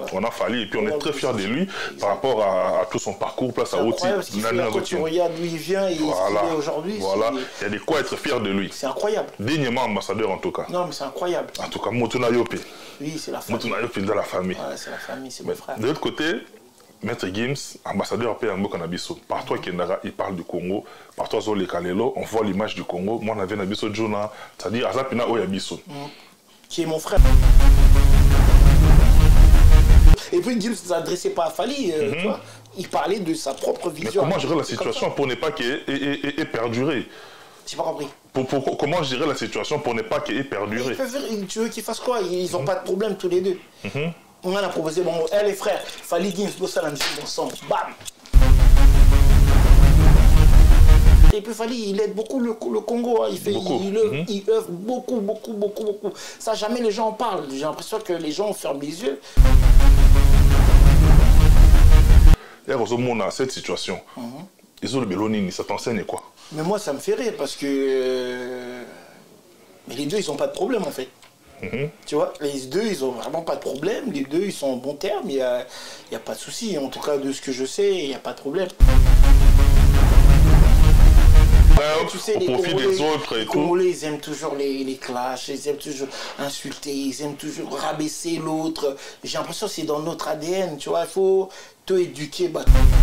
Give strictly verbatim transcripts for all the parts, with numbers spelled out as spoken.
on a Fally et puis on est très fiers de lui par rapport à, à tout son parcours, place à Oti. Quand tu regardes d'où il vient et voilà. ce qu'il est aujourd'hui. Voilà, il y a de quoi être fier de lui. C'est incroyable. Dignement ambassadeur en tout cas. Non, mais c'est incroyable. En tout cas, Motuna Yope. Oui, c'est la famille. Motuna Yope dans la famille. Ouais, c'est la famille, c'est mon frère. De l'autre côté, Maître Gims, ambassadeur P M O Canabiso. Partout à Kendara, il parle du Congo. Partout à Zole Kalelo, on voit l'image du Congo. Moi, on avait Nabiso Juna, c'est-à-dire Azapina Oyabiso. Qui est mon frère. Et puis Gims ne s'adressait pas à Fally, euh, mm -hmm. tu vois. Il parlait de sa propre vision. Mais comment gérer la situation pour ne pas qu'elle ait perduré? J'ai pas compris. Pour, pour, comment gérer la situation pour ne pas qu'elle ait perduré? Tu veux qu'ils fassent quoi? Ils n'ont mm -hmm. pas de problème tous les deux. Mm -hmm. On a proposé, bon, elle les frères, Fally Gims, Bossa la musique ensemble, bam. Et puis Fally, il aide beaucoup le, le Congo, hein. il, fait, beaucoup. Il, il, mm -hmm. il œuvre beaucoup, beaucoup, beaucoup, beaucoup. Ça, jamais les gens en parlent. J'ai l'impression que les gens ferment les yeux. Et heureusement, à cette situation, mm -hmm. ils ont le Bélonini, ça t'enseigne quoi? Mais moi, ça me fait rire parce que... Euh... Mais les deux, ils n'ont pas de problème en fait. Mmh. Tu vois, les deux, ils n'ont vraiment pas de problème. Les deux, ils sont en bon terme. Il n'y a, y a pas de souci. En tout cas, de ce que je sais, il n'y a pas de problème. Ouais, tu sais, au les profit Congolais, des autres et les tout. Congolais, ils aiment toujours les, les clashs. Ils aiment toujours insulter. Ils aiment toujours rabaisser l'autre. J'ai l'impression que c'est dans notre A D N. Tu vois, il faut te éduquer. Bah.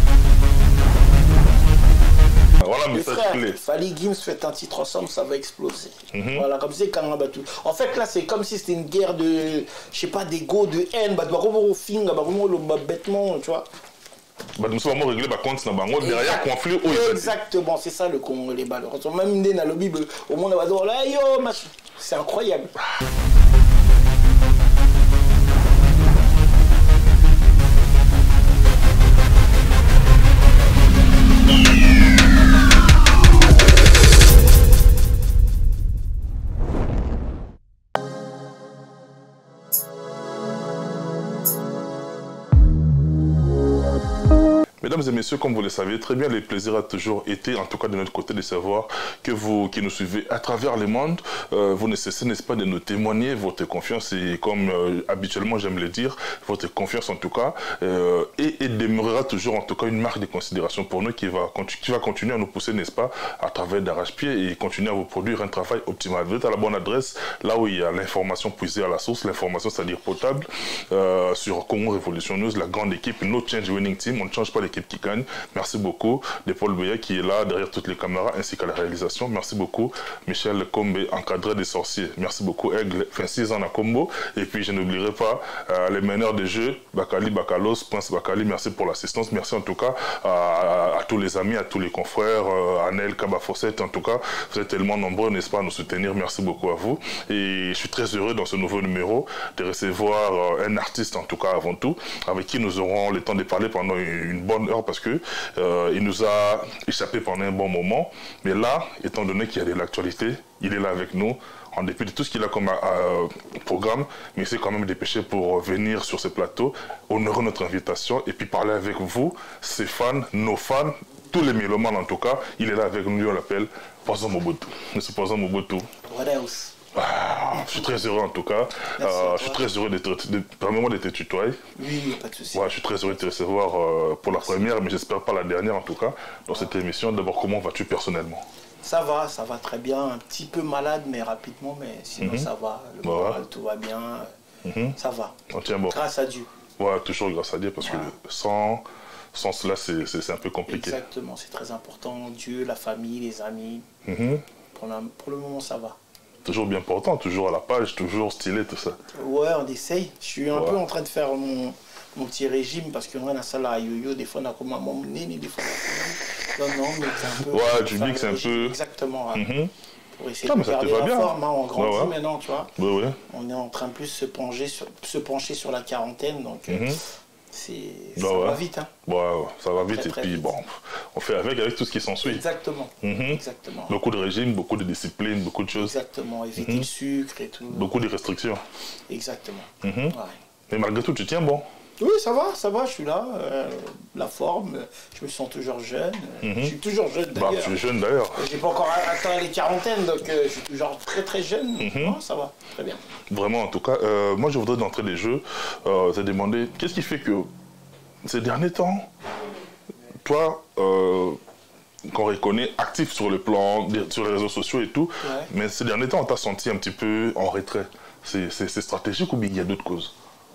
Voilà, les frères, Fally Gims fait un titre ensemble, ça va exploser. Mm-hmm. Voilà, comme c'est quand même tout. En fait, là, c'est comme si c'était une guerre de, je sais pas, d'ego, de haine. Bah, doit revoir au film, bah, vraiment le bêtement, tu vois. Bah, nous sommes réglés par contre, derrière conflit. Exactement, c'est ça le Congo, les balles. Même dans le Bible, au monde, on va dire, là, yo, machin. C'est incroyable. Mesdames et messieurs, comme vous le savez très bien, le plaisir a toujours été, en tout cas de notre côté, de savoir que vous qui nous suivez à travers le monde, euh, vous ne cessez, n'est-ce pas, de nous témoigner votre confiance et comme euh, habituellement j'aime le dire, votre confiance en tout cas, euh, et, et demeurera toujours en tout cas une marque de considération pour nous qui va, qui va continuer à nous pousser, n'est-ce pas, à travers d'arrache-pied et continuer à vous produire un travail optimal. Vous êtes à la bonne adresse, là où il y a l'information puisée à la source, l'information c'est-à-dire potable, euh, sur Congo Revolution News, la grande équipe, no change winning team, on ne change pas l'équipe qui gagne. Merci beaucoup de Paul Boya qui est là derrière toutes les caméras ainsi qu'à la réalisation. Merci beaucoup Michel Kombe, encadré des sorciers. Merci beaucoup Aigle, vingt-six ans à Combo. Et puis je n'oublierai pas euh, les meneurs de jeu, Bakali Bakalos, Prince Bakali, merci pour l'assistance. Merci en tout cas à, à, à tous les amis, à tous les confrères, euh, Anel, Kaba Fossette, en tout cas, vous êtes tellement nombreux, n'est-ce pas, à nous soutenir. Merci beaucoup à vous. Et je suis très heureux dans ce nouveau numéro de recevoir euh, un artiste, en tout cas avant tout, avec qui nous aurons le temps de parler pendant une bonne heure parce que euh, il nous a échappé pendant un bon moment. Mais là, étant donné qu'il y a de l'actualité, il est là avec nous, en dépit de tout ce qu'il a comme euh, programme, mais il s'est quand même dépêché pour venir sur ce plateau, honorer notre invitation et puis parler avec vous, ses fans, nos fans, tous les mélomanes en tout cas. Il est là avec nous, on l'appelle Poison Mobutu. Monsieur Poison Mobutu. What else? Ah, je suis très heureux en tout cas. Euh, je suis très heureux de te, de, de, de te tutoyer. Oui, pas de souci. Ouais, je suis très heureux de te recevoir euh, pour la première, mais j'espère pas la dernière en tout cas, dans cette émission. D'abord, comment vas-tu personnellement? Ça va, ça va très bien. Un petit peu malade, mais rapidement, mais sinon mm-hmm. ça va. Le moral, ouais. Tout va bien. Mm-hmm. Ça va. On tient bon. Grâce à Dieu. Ouais, toujours grâce à Dieu, parce ouais. que sans, sans cela, c'est un peu compliqué. Exactement, c'est très important. Dieu, la famille, les amis. Mm-hmm. pour, la, pour le moment, ça va. Toujours bien portant, toujours à la page, toujours stylé, tout ça. Ouais, on essaye. Je suis un ouais. peu en train de faire mon, mon petit régime parce qu'on a la salle à yo-yo, des fois on a comme un moment nez, des fois on a... Non, non, mais c'est un peu... Ouais, tu dis que c'est un peu... Exactement, ouais. Mm-hmm. Pour essayer ah, de garder la bien. forme, hein. On grandit ouais, ouais. maintenant, tu vois. Ouais, ouais. On est en train de plus se pencher sur, se pencher sur la quarantaine, donc... Mm-hmm. Bah ça ouais. va vite, hein. Ouais, ça va vite très, et très puis vite. bon, on fait avec avec tout ce qui s'ensuit. Exactement. Mm-hmm. Exactement. Beaucoup de régime, beaucoup de discipline, beaucoup de choses. Exactement, éviter mm-hmm. le sucre et tout. Beaucoup de restrictions. Exactement. Mm-hmm. Ouais. Mais malgré tout, tu tiens bon. Oui, ça va, ça va, je suis là. Euh, la forme, je me sens toujours jeune. Mm-hmm. Je suis toujours jeune d'ailleurs. Bah, tu es jeune d'ailleurs. J'ai pas encore atteint les quarantaines, donc euh, je suis toujours très très jeune. Mm-hmm. Non, ça va, très bien. Vraiment, en tout cas, euh, moi je voudrais d'entrée des jeux, euh, te demander, qu'est-ce qui fait que ces derniers temps, toi, euh, qu'on reconnaît actif sur le plan, sur les réseaux sociaux et tout, ouais. mais ces derniers temps, on t'a senti un petit peu en retrait. C'est stratégique ou bien il y a d'autres causes?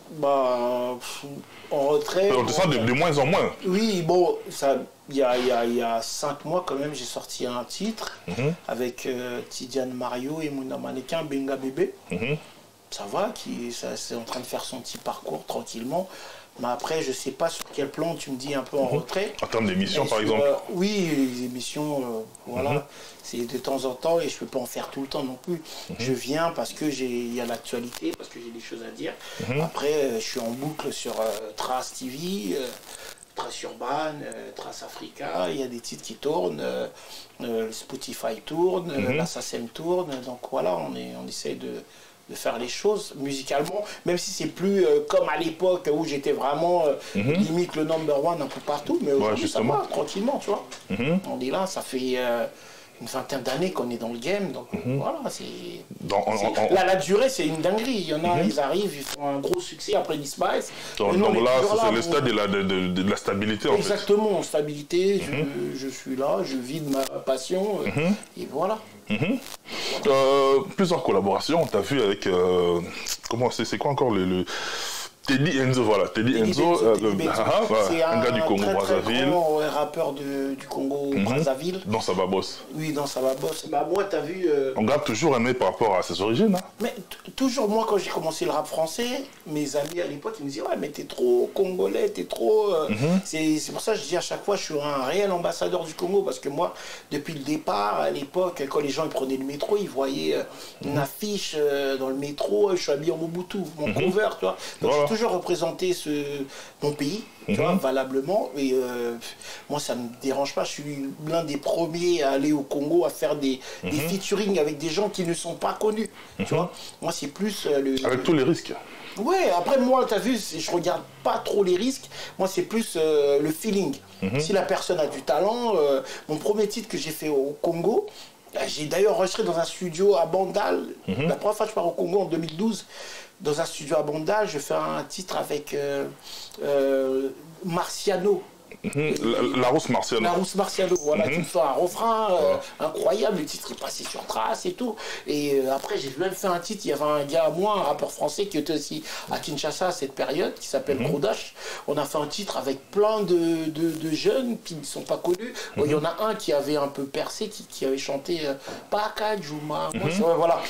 Bah, en retrait... On te sent de, de moins en moins. Oui, bon, il y a, y, a, y a cinq mois quand même, j'ai sorti un titre mm-hmm. avec euh, Tidiane Mario et Mouna Mannequin, Benga Bébé. Mm-hmm. Ça va, qui, ça, c'est en train de faire son petit parcours tranquillement. Mais après, je ne sais pas sur quel plan tu me dis un peu en mmh. retrait. En termes d'émissions, par exemple euh, Oui, les émissions, euh, voilà. Mmh. C'est de temps en temps et je ne peux pas en faire tout le temps non plus. Mmh. Je viens parce qu'il y a l'actualité, parce que j'ai des choses à dire. Mmh. Après, euh, je suis en boucle sur euh, Trace T V, euh, Trace Urban, euh, Trace Africa. Il y a des titres qui tournent. Euh, euh, Spotify tourne, mmh. euh, la S A C E M tourne. Donc voilà, on, est, on essaie de... de faire les choses musicalement, même si c'est plus euh, comme à l'époque où j'étais vraiment euh, mm-hmm. limite le number one un peu partout, mais aujourd'hui ouais, ça va, tranquillement, tu vois. Mm-hmm. On est là, ça fait euh, une vingtaine d'années qu'on est dans le game, donc mm-hmm. voilà, c'est... La, la durée, c'est une dinguerie. Il y en a, mm-hmm. ils arrivent, ils font un gros succès, après ils disparaissent. Donc, donc là, c'est le stade de la, de, de, de la stabilité, en Exactement, fait. Exactement, stabilité, mm-hmm. je, je suis là, je vis de ma passion, mm-hmm. et voilà. Mmh. Euh, plusieurs collaborations, on t'a vu avec, euh, comment c'est, c'est quoi encore le, le... Teddy Enzo, voilà, Teddy, Teddy Enzo, Benzo, euh, Teddy Benzo. Ah, voilà, c'est un, un gars du Congo très, Brazzaville. C'est un grand rappeur de, du Congo mmh. Brazzaville. Dans Saba Boss. Oui, dans Saba Boss. Bah moi, t'as vu... Euh... On garde toujours aimé par rapport à ses origines. Hein. Mais toujours, moi, quand j'ai commencé le rap français, mes amis à l'époque, ils me disaient, ouais, mais t'es trop congolais, t'es trop... Euh... Mmh. C'est pour ça que je dis à chaque fois, je suis un réel ambassadeur du Congo, parce que moi, depuis le départ, à l'époque, quand les gens ils prenaient le métro, ils voyaient euh, une mmh. affiche euh, dans le métro, je suis habillé en Mobutu, mon mmh. cover, tu vois. Donc voilà. J'ai toujours représenté ce, mon pays, tu mm-hmm. vois, valablement. Et euh, moi, ça ne me dérange pas. Je suis l'un des premiers à aller au Congo, à faire des, mm-hmm. des featuring avec des gens qui ne sont pas connus. Mm-hmm. Tu vois, moi, c'est plus euh, le... Avec tous les risques. Ouais, après, moi, tu as vu, je regarde pas trop les risques. Moi, c'est plus euh, le feeling. Mm-hmm. Si la personne a du talent, euh, mon premier titre que j'ai fait au Congo, j'ai d'ailleurs enregistré dans un studio à Bandal. Mm-hmm. La première fois que je pars au Congo en deux mille douze. Dans un studio à Bandal, je fais un titre avec euh, euh, Marciano. Mmh, la, la Rousse Marciano. La Rousse Marciano, voilà, mmh. qui me fait un refrain euh, ouais. incroyable, le titre est passé sur Trace et tout. Et euh, après, j'ai même fait un titre, il y avait un gars à moi, un rappeur français qui était aussi à Kinshasa à cette période, qui s'appelle mmh. Grodash. On a fait un titre avec plein de, de, de jeunes qui ne sont pas connus. Bon, il mmh. y en a un qui avait un peu percé, qui, qui avait chanté euh, Paka Juma. Mmh. Ouais, voilà.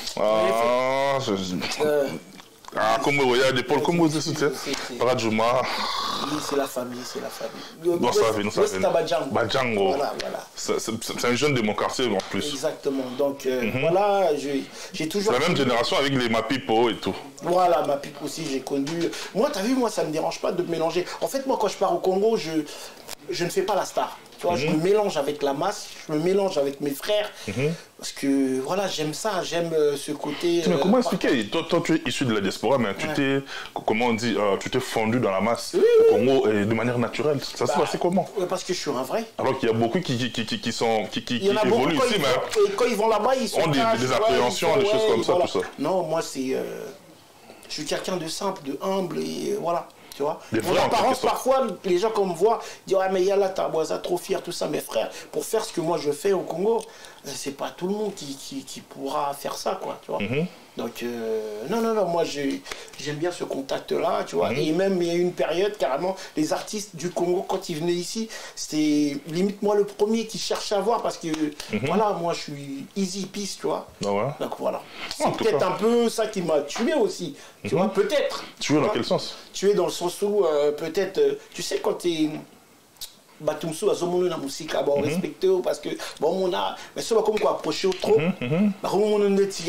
Ah, je... euh, Ah, comme il y a des pôles comme vous dites, Paradjouma. Oui, c'est la famille, c'est la famille. Non, ça va, non, ça va. Badjango. Badjango. Voilà, voilà. C'est un jeune de mon quartier en plus. Exactement. Donc euh, mm-hmm. voilà, j'ai toujours. C'est la même génération avec les Mapipo et tout. Voilà, Mapipo aussi, j'ai connu. Moi, t'as vu, moi, ça me dérange pas de me mélanger. En fait, moi, quand je pars au Congo, je, je ne fais pas la star. Tu vois, mm-hmm. je me mélange avec la masse, je me mélange avec mes frères, mm-hmm. parce que voilà, j'aime ça, j'aime euh, ce côté... Mais euh, comment expliquer? Toi, toi, tu es issu de la diaspora, mais tu ouais. t'es, comment on dit, euh, tu t'es fondu dans la masse oui, au Congo et de manière naturelle. Ça bah, se passe comment? Parce que je suis un vrai. Alors qu'il y a beaucoup qui, qui, qui, qui, sont, qui, qui, Il y en a qui évoluent beaucoup, ici, quand mais... Ils vont, et quand ils vont là-bas, ils sont... ont des, des appréhensions, des choses comme ça, tout ça. Non, moi, c'est... Euh, je suis quelqu'un de simple, de humble, et voilà. Tu vois, mon apparence, parfois, les gens quand on me voient disent ah, mais Yala Taboisa, trop fier, tout ça. Mes frères, pour faire ce que moi je fais au Congo, c'est pas tout le monde qui, qui, qui pourra faire ça, quoi. Tu vois. Mm-hmm. Donc, euh, non, non, non, moi j'aime bien ce contact-là, tu vois. Mm-hmm. Et même, il y a eu une période, carrément, les artistes du Congo, quand ils venaient ici, c'était limite moi le premier qui cherchait à voir parce que, mm-hmm. voilà, moi je suis easy peace, tu vois. Ah ouais. Donc voilà. C'est ah, peut-être un peu ça qui m'a tué aussi, tu mm-hmm. vois, peut-être. Tué dans quel sens? Tué dans le sens où, euh, peut-être, euh, tu sais, quand tu es. batumsu azomono na musika bon respecter parce que bon on a mais ça va comme quoi approcher trop bah comment on est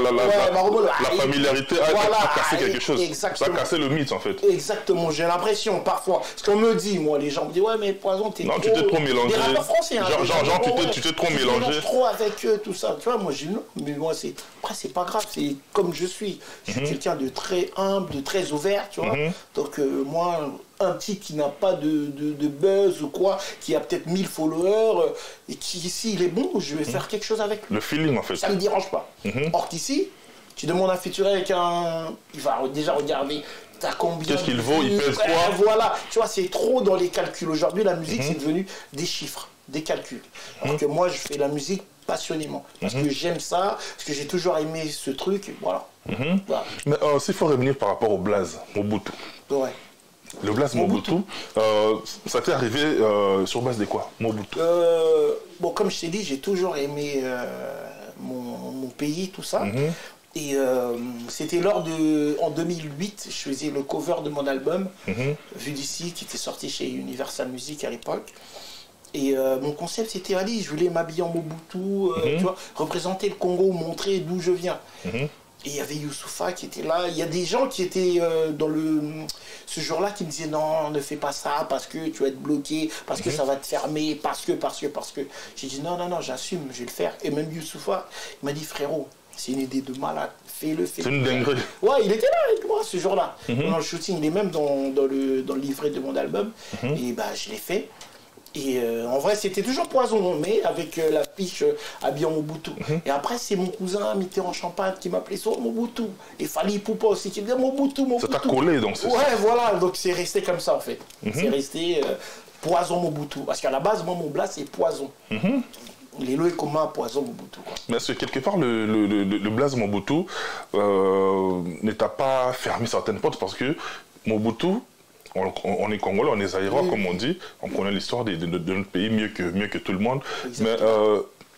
la familiarité a cassé quelque chose, ça a cassé le mythe en fait. Exactement, j'ai l'impression parfois ce qu'on me dit, moi les gens me disent ouais mais Poison t'es non, tu t'es trop mélangé. Des rappeurs français, hein, genre, genre, genre tu t'es tu t'es trop mélangé. Trop avec eux, tout ça. Tu vois, moi j'ai non, mais moi c'est après c'est pas grave, c'est comme je suis. Je suis mm -hmm. quelqu'un de très humble, de très ouvert, tu vois. Mm -hmm. Donc euh, moi un petit qui n'a pas de, de, de buzz ou quoi, qui a peut-être mille followers euh, et qui s'il est bon, je vais mm -hmm. faire quelque chose avec lui. Le feeling en fait. Ça me dérange pas. Mm -hmm. Or qu'ici, tu demandes à featurer avec un, il va déjà regarder. Qu'est-ce qu'il vaut, il pèse quoi? Voilà, tu vois, c'est trop dans les calculs. Aujourd'hui, la musique, mm-hmm. c'est devenu des chiffres, des calculs. Alors mm-hmm. que moi, je fais la musique passionnément. Parce mm-hmm. que j'aime ça, parce que j'ai toujours aimé ce truc, voilà. Mm-hmm. Voilà. Mais euh, s'il faut revenir par rapport au blaze, Mobutu. Ouais. Le blaze Mobutu, Mobutu euh, ça t'est arrivé euh, sur base de quoi, Mobutu? euh, Bon, comme je t'ai dit, j'ai toujours aimé euh, mon, mon pays, tout ça. Mm-hmm. Et euh, c'était lors de, en deux mille huit, je faisais le cover de mon album, mm-hmm. Vu d'ici, qui était sorti chez Universal Music à l'époque. Et euh, mon concept, c'était, allez, je voulais m'habiller en Mobutu, euh, mm-hmm. tu vois, représenter le Congo, montrer d'où je viens. Mm-hmm. Et il y avait Youssoupha qui était là. Il y a des gens qui étaient euh, dans le... ce jour-là qui me disaient non, ne fais pas ça parce que tu vas être bloqué, parce que mm-hmm. ça va te fermer, parce que, parce que, parce que. J'ai dit non, non, non, j'assume, je vais le faire. Et même Youssoupha, il m'a dit frérot, c'est une idée de malade, fais-le, fais-le. C'est une dinguerie. Ouais, il était là avec moi ce jour-là. Mm-hmm. Dans le shooting, il est même dans, dans, le, dans le livret de mon album. Mm-hmm. Et bah, je l'ai fait. Et euh, en vrai, c'était toujours Poison, mais avec euh, la fiche euh, habillé en Mobutu. Mm-hmm. Et après, c'est mon cousin Mitterrand-Champagne qui m'appelait sur Mobutu. Et Fali Poupa aussi qui me disait Mobutu, Mobutu. Ça t'a collé donc c'est Ouais, ça. voilà. Donc c'est resté comme ça en fait. Mm-hmm. C'est resté euh, Poison Mobutu. Parce qu'à la base, moi, mon blast, c'est Poison. Mm-hmm. Les lois communs Poison Mobutu. Quoi. Mais est-ce que quelque part, le, le, le, le blaze Mobutu euh, ne t'a pas fermé certaines portes parce que Mobutu, on, on est Congolais, on est Zaïrois, oui. Comme on dit, on connaît l'histoire de, de, de notre pays mieux que, mieux que tout le monde. Exactement. Mais euh,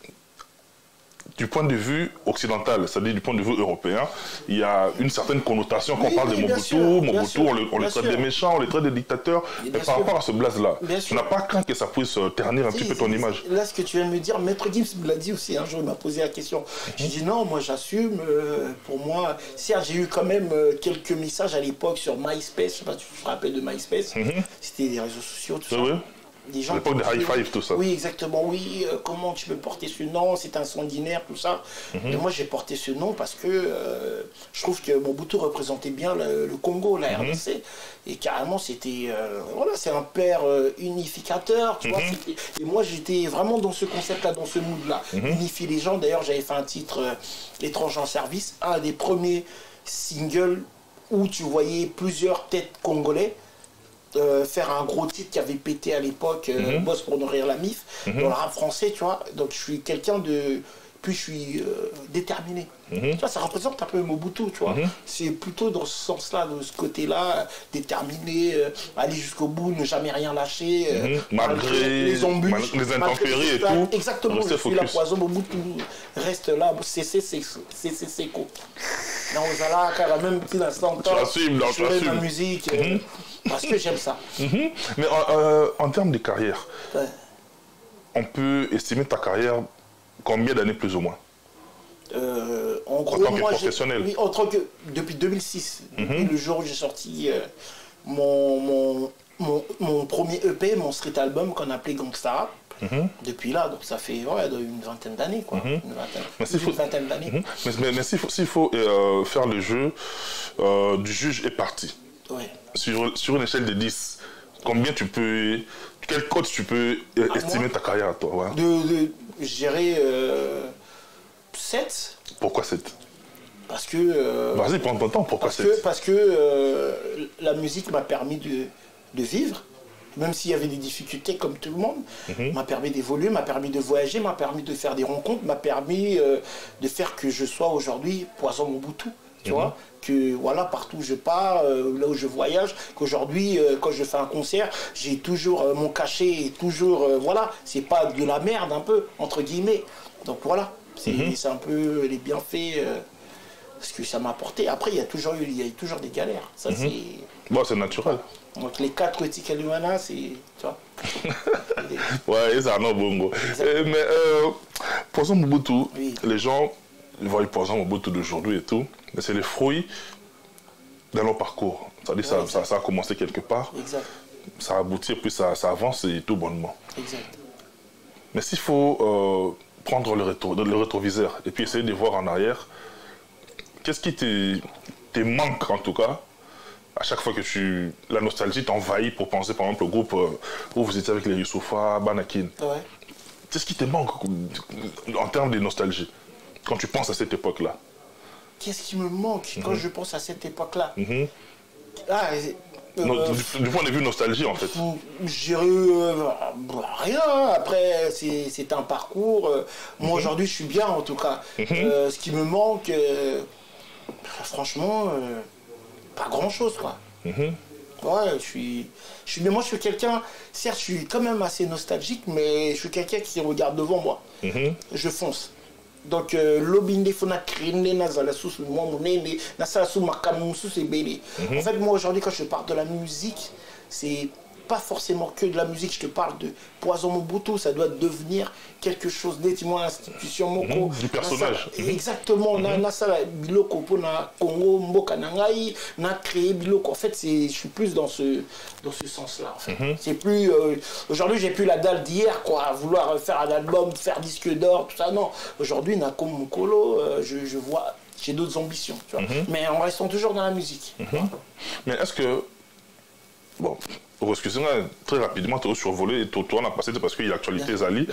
du point de vue occidental, c'est-à-dire du point de vue européen, il y a une certaine connotation quand oui, on parle oui, de Mobutu. Sûr, Mobutu, sûr, on le, on le traite des méchants, on le traite des dictateurs. Mais par sûr. rapport à ce blaze-là, tu n'as pas craint que ça puisse ternir un si, petit peu ton image. Là, ce que tu viens de me dire, Maître Gims me l'a dit aussi un jour, il m'a posé la question. Mm-hmm. J'ai dit non, moi j'assume. Euh, pour moi, certes, j'ai eu quand même euh, quelques messages à l'époque sur MySpace. Je ne sais pas si tu te rappelles de MySpace. Mm-hmm. C'était des réseaux sociaux, tout ça. Oui. Des gens l'époque des high five, tout ça. Oui, exactement. Oui, euh, comment tu peux porter ce nom? C'est incendiaire, tout ça. Mm-hmm. Et moi, j'ai porté ce nom parce que euh, je trouve que Mobutu représentait bien le, le Congo, la R D C. Mm-hmm. Et carrément, c'était... Euh, voilà, c'est un père euh, unificateur, tu mm-hmm. vois. Et moi, j'étais vraiment dans ce concept-là, dans ce mood-là. Mm-hmm. Unifier les gens. D'ailleurs, j'avais fait un titre, euh, L'étranger en service, un des premiers singles où tu voyais plusieurs têtes congolais. Euh, faire un gros titre qui avait pété à l'époque, euh, mm-hmm. Boss pour nourrir la M I F, mm-hmm. dans le rap français, tu vois. Donc je suis quelqu'un de... Puis je suis euh, déterminé. Mm-hmm. Tu vois, ça représente un peu Mobutu, tu vois. Mm-hmm. C'est plutôt dans ce sens-là, de ce côté-là, déterminé, euh, aller jusqu'au bout, ne jamais rien lâcher. Euh, mm-hmm. Malgré les embûches, malgré les intempéries et tout. Exactement, je suis la Poison, Mobutu reste là, c'est c'est quoi. Dans Ozala, quand même petit instant, je fais ma musique. Mm-hmm. Parce que j'aime ça. Mm-hmm. Mais euh, en termes de carrière, ouais. On peut estimer ta carrière combien d'années plus ou moins euh, en, gros, en tant que moi, professionnel. Oui, en tant que depuis deux mille six, mm-hmm. depuis le jour où j'ai sorti euh, mon, mon, mon, mon premier E P, mon street album qu'on appelait Gangsta. Mm-hmm. Depuis là, donc ça fait ouais, une vingtaine d'années, quoi. Mm-hmm. Une vingtaine, mais une faut... vingtaine d'années. Mm-hmm. Mais, mais, mais s'il faut, s'il faut euh, faire le jeu, euh, du juge est parti. Ouais. Sur, sur une échelle de dix, combien tu peux, quel code tu peux à estimer moi, ta carrière à toi, ouais. de, de, je dirais euh, sept. Pourquoi sept? Parce que... Euh, Vas-y, prends ton temps, pourquoi parce sept? que, parce que euh, la musique m'a permis de, de vivre, même s'il y avait des difficultés comme tout le monde, mm-hmm. m'a permis d'évoluer, m'a permis de voyager, m'a permis de faire des rencontres, m'a permis euh, de faire que je sois aujourd'hui Poison Mobutu, tu mm-hmm. vois, que voilà, partout où je pars, euh, là où je voyage, qu'aujourd'hui, euh, quand je fais un concert, j'ai toujours euh, mon cachet, et toujours, euh, voilà, c'est pas de la merde un peu, entre guillemets. Donc voilà, c'est mm-hmm. un peu les bienfaits... Euh, ce que ça m'a apporté. Après, il y a toujours eu, il y a toujours des galères. Ça, mm-hmm. c'est... Bon, c'est naturel. Donc les quatre Tika Lumana, c'est, tu vois. Ouais, ça non bongo. Euh, mais euh, Poisson Mobutu, oui. les gens voient le Poisson Mobutu d'aujourd'hui et tout, mais c'est les fruits de leur parcours. C'est-à-dire ouais, ça, ça, ça a commencé quelque part, exact. Ça a abouti, puis ça, ça avance et tout bonnement. Exact. Mais s'il faut euh, prendre le, rétro, le rétroviseur et puis essayer de voir en arrière, qu'est-ce qui te, te manque en tout cas, à chaque fois que tu, la nostalgie t'envahit pour penser par exemple au groupe euh, où vous étiez avec les Youssoufa, Banakin. Ouais. Qu'est-ce qui te manque en termes de nostalgie quand tu penses à cette époque-là? Qu'est-ce qui me manque mm-hmm. quand je pense à cette époque-là? mm-hmm. Ah, euh, no, du, du point de vue nostalgie en fait. J'ai euh, rien. Après, c'est un parcours. Euh, moi mm-hmm. aujourd'hui, je suis bien en tout cas. Mm-hmm. euh, ce qui me manque, euh, franchement, euh, pas grand-chose quoi. Mm-hmm. Ouais, je suis, je suis, mais moi je suis quelqu'un, certes je suis quand même assez nostalgique, mais je suis quelqu'un qui regarde devant moi. Mm-hmm. Je fonce. Donc, l'obinde fona krine nazala sous moi mon nez, nasala sous ma canon sous ses bébés. En fait, moi aujourd'hui, quand je parle de la musique, c'est pas forcément que de la musique. Je te parle de Poisson Mobutu, ça doit devenir quelque chose d'étiment institution moko. Du personnage. Nasa, exactement. Mm-hmm. Nasala biloko pour na Congo mboka nangai, na créé biloko. En fait, je suis plus dans ce dans ce sens-là. En fait. Mm-hmm. C'est plus euh, aujourd'hui, j'ai plus la dalle d'hier, quoi, à vouloir faire un album, faire disque d'or, tout ça. Non. Aujourd'hui, na comme Mokolo, euh, je, je vois, j'ai d'autres ambitions, tu vois. Mm-hmm. Mais en restant toujours dans la musique. Mm-hmm. Mais est-ce que bon, excusez-moi, très rapidement, tu as survolé et toi, on a passé parce qu'il y a l'actualité Zali.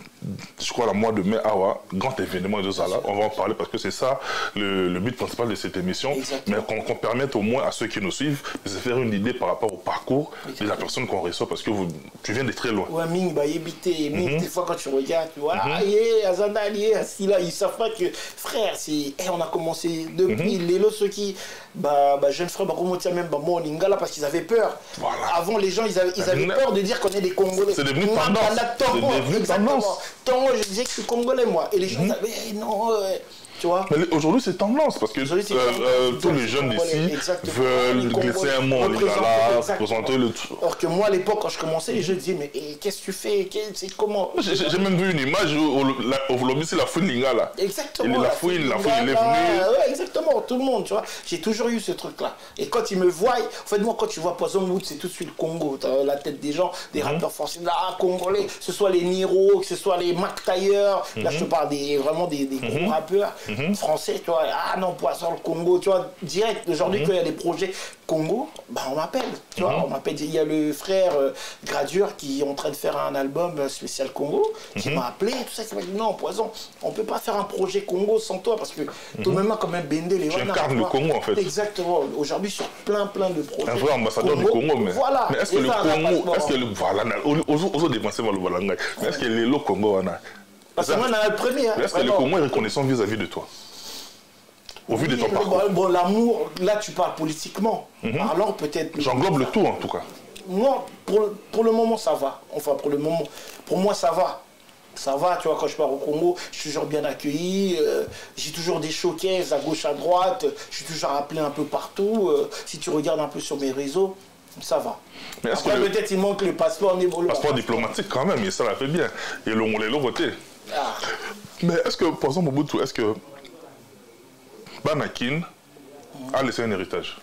Je crois le mois de mai, Awa, grand événement de Zala. On va en parler parce que c'est ça le, le but principal de cette émission. Exactement. Mais qu'on qu permette au moins à ceux qui nous suivent de se faire une idée par rapport au parcours Exactement. de la personne qu'on reçoit parce que vous, tu viens de très loin. Ouais, Ming, bah, Yébité, Ming, des fois quand tu regardes, tu vois, ah, yeah, Azanda, yeah, assis là, ils savent pas que, frère, c'est, hey, on a commencé depuis mm-hmm. les lots, ceux qui, bah, bah, jeunes frères, bah, comment dire même, bah, moi, en Lingala, parce qu'ils avaient peur. Voilà. Avant, les gens, ils avaient, ils avaient peur de dire qu'on est des Congolais. C'est devenu tendance. C'est devenu tendance. Tant je disais que je suis Congolais, moi. Et les gens disaient, mm-hmm. non, euh, tu vois. Mais aujourd'hui, c'est tendance, parce que euh, euh, tous les jeunes ici veulent glisser un mot en Lingala, présenter le tout. Alors que moi, à l'époque, quand je commençais, les gens disaient, mais qu'est-ce que tu fais? C'est comment? J'ai même vu une image où au lobby, c'est la fouine Lingala. Exactement. La fouine, la fouine, il est venu. Ouais, exactement, tout le monde, tu vois. J'ai toujours eu ce truc-là. Et quand ils me voient, en fait, moi, quand tu vois Poisson Mobutu, c'est tout de suite le Congo. T'as la tête des gens, des rappeurs français, là, congolais, que ce soit les Niro, que ce soit les Mac Taylor. Là, je te parle des, vraiment des, des gros rappeurs français, tu vois. Ah non, Poisson, le Congo, tu vois, direct. Aujourd'hui, quand il y a des projets Congo, bah, on m'appelle, tu vois. On m'appelle. Il y a le frère euh, Gradure qui est en train de faire un album spécial Congo, qui m'a appelé, tout ça, qui m'a dit non, Poisson, on peut pas faire un projet Congo sans toi, parce que toi-même, quand même, Bende, les tu incarnes le Congo, en fait. Exactement. Aujourd'hui, sur plein, plein de projets. Un vrai ambassadeur Congo, du Congo, mais. Voilà. Mais est-ce que le Congo, est-ce que le. Voilà, aux dépenser le Valanga, mais est-ce que le Congo, on a. Parce que moi, on a le premier. Hein, est-ce que le Congo est reconnaissant vis-à-vis de toi? Au vu oui, de ton parcours. Bon, l'amour, là, tu parles politiquement. Mm-hmm. Alors, peut-être. J'englobe le tout, en tout cas. Moi, pour, pour le moment, ça va. Enfin, pour le moment, pour moi, ça va. Ça va, tu vois, quand je pars au Congo, je suis toujours bien accueilli, euh, j'ai toujours des showcases à gauche, à droite, je suis toujours appelé un peu partout. Euh, si tu regardes un peu sur mes réseaux, ça va. Mais après, le... peut-être il manque le passeport niveau. Le passeport diplomatique quand même, et ça l'a fait bien. Et l'on l'a voté. Ah. Mais est-ce que, par exemple, Mobutu, est-ce que Banakin mmh. a laissé un héritage?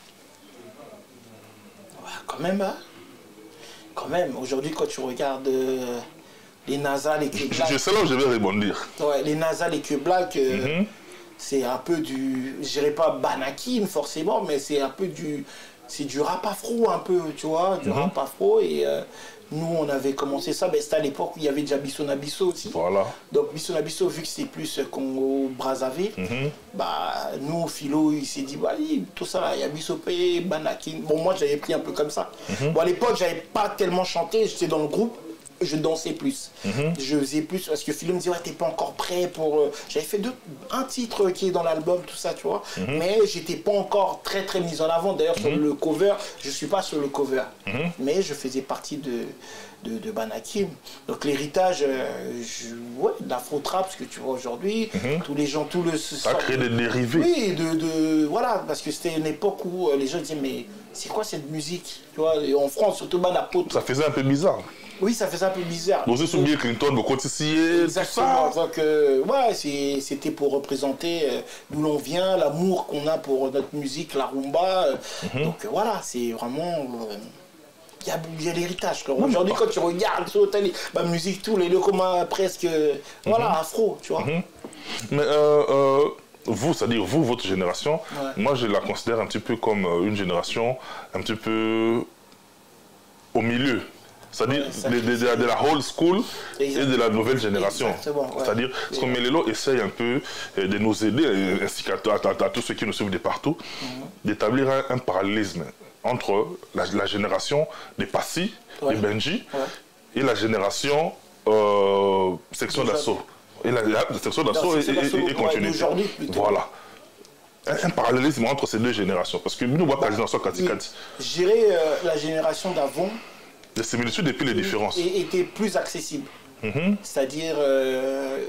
Ouais, quand même, hein. Quand même. Aujourd'hui, quand tu regardes... Euh... les NASA, les Québlacs. Je sais là où je vais rebondir. Ouais, les NASA, les Québlacs, euh, mm-hmm. c'est un peu du, je dirais pas Banakin forcément, mais c'est un peu du, c'est du rap afro un peu, tu vois, du mm-hmm. rap afro. Et euh, nous, on avait commencé ça, ben, c'était à l'époque où il y avait déjà Bisso Nabisso aussi. Voilà. Donc Bisso Nabisso, vu que c'est plus Congo-Brazzaville, mm-hmm. bah, nous, Philo, il s'est dit, bah, tout ça, il y a Bisso P, Banakin. Bon, moi, j'avais pris un peu comme ça. Mm-hmm. Bon, à l'époque, j'avais pas tellement chanté, j'étais dans le groupe. Je dansais plus, mm-hmm. je faisais plus, parce que Philo me disait, ouais, t'es pas encore prêt pour... Euh... J'avais fait deux, un titre qui est dans l'album, tout ça, tu vois, mm-hmm. mais j'étais pas encore très, très mis en avant. D'ailleurs, mm-hmm. sur le cover, je suis pas sur le cover, mm-hmm. mais je faisais partie de, de, de Banakin. Donc l'héritage, euh, ouais, de l'afro-trap, parce que tu vois, aujourd'hui, mm-hmm. tous les gens, tout le... Ça a créé des dérivés. Oui, de, de... Voilà, parce que c'était une époque où euh, les gens disaient, mais c'est quoi cette musique? Tu vois, et en France, surtout Banapoto. Ça faisait un peu bizarre. Oui, ça faisait un peu bizarre. Vous avez soumis Clinton, beaucoup de exactement. Donc, euh, ouais, c'était pour représenter euh, d'où l'on vient, l'amour qu'on a pour notre musique, la rumba. Euh, mm-hmm. Donc euh, voilà, c'est vraiment. Il euh, y, y a l'héritage. Aujourd'hui, quand tu regardes sur la bah, musique, tout, les locomats presque. Mm-hmm. Voilà, afro, tu vois. Mm-hmm. Mais euh, euh, vous, c'est-à-dire vous, votre génération, ouais. moi je la considère un petit peu comme une génération un petit peu au milieu. C'est-à-dire ouais, de, de, de, de la old school exactement. Et de la nouvelle génération. Ouais. C'est-à-dire que Melelo essaye un peu de nous aider, ainsi qu'à à, à tous ceux qui nous suivent de partout, mm-hmm. d'établir un, un parallélisme entre la, la génération des Passy, ouais. des Benji, ouais. et la génération euh, section d'assaut. Et la, la, la section d'assaut et, et, et continuité. Voilà. Un, un parallélisme entre ces deux générations. Parce que nous, on voit bah, la génération Katikati. Je dirais euh, la génération d'avant. Les similitudes et puis les différences. Et était plus accessible. Mm-hmm. C'est-à-dire, il euh,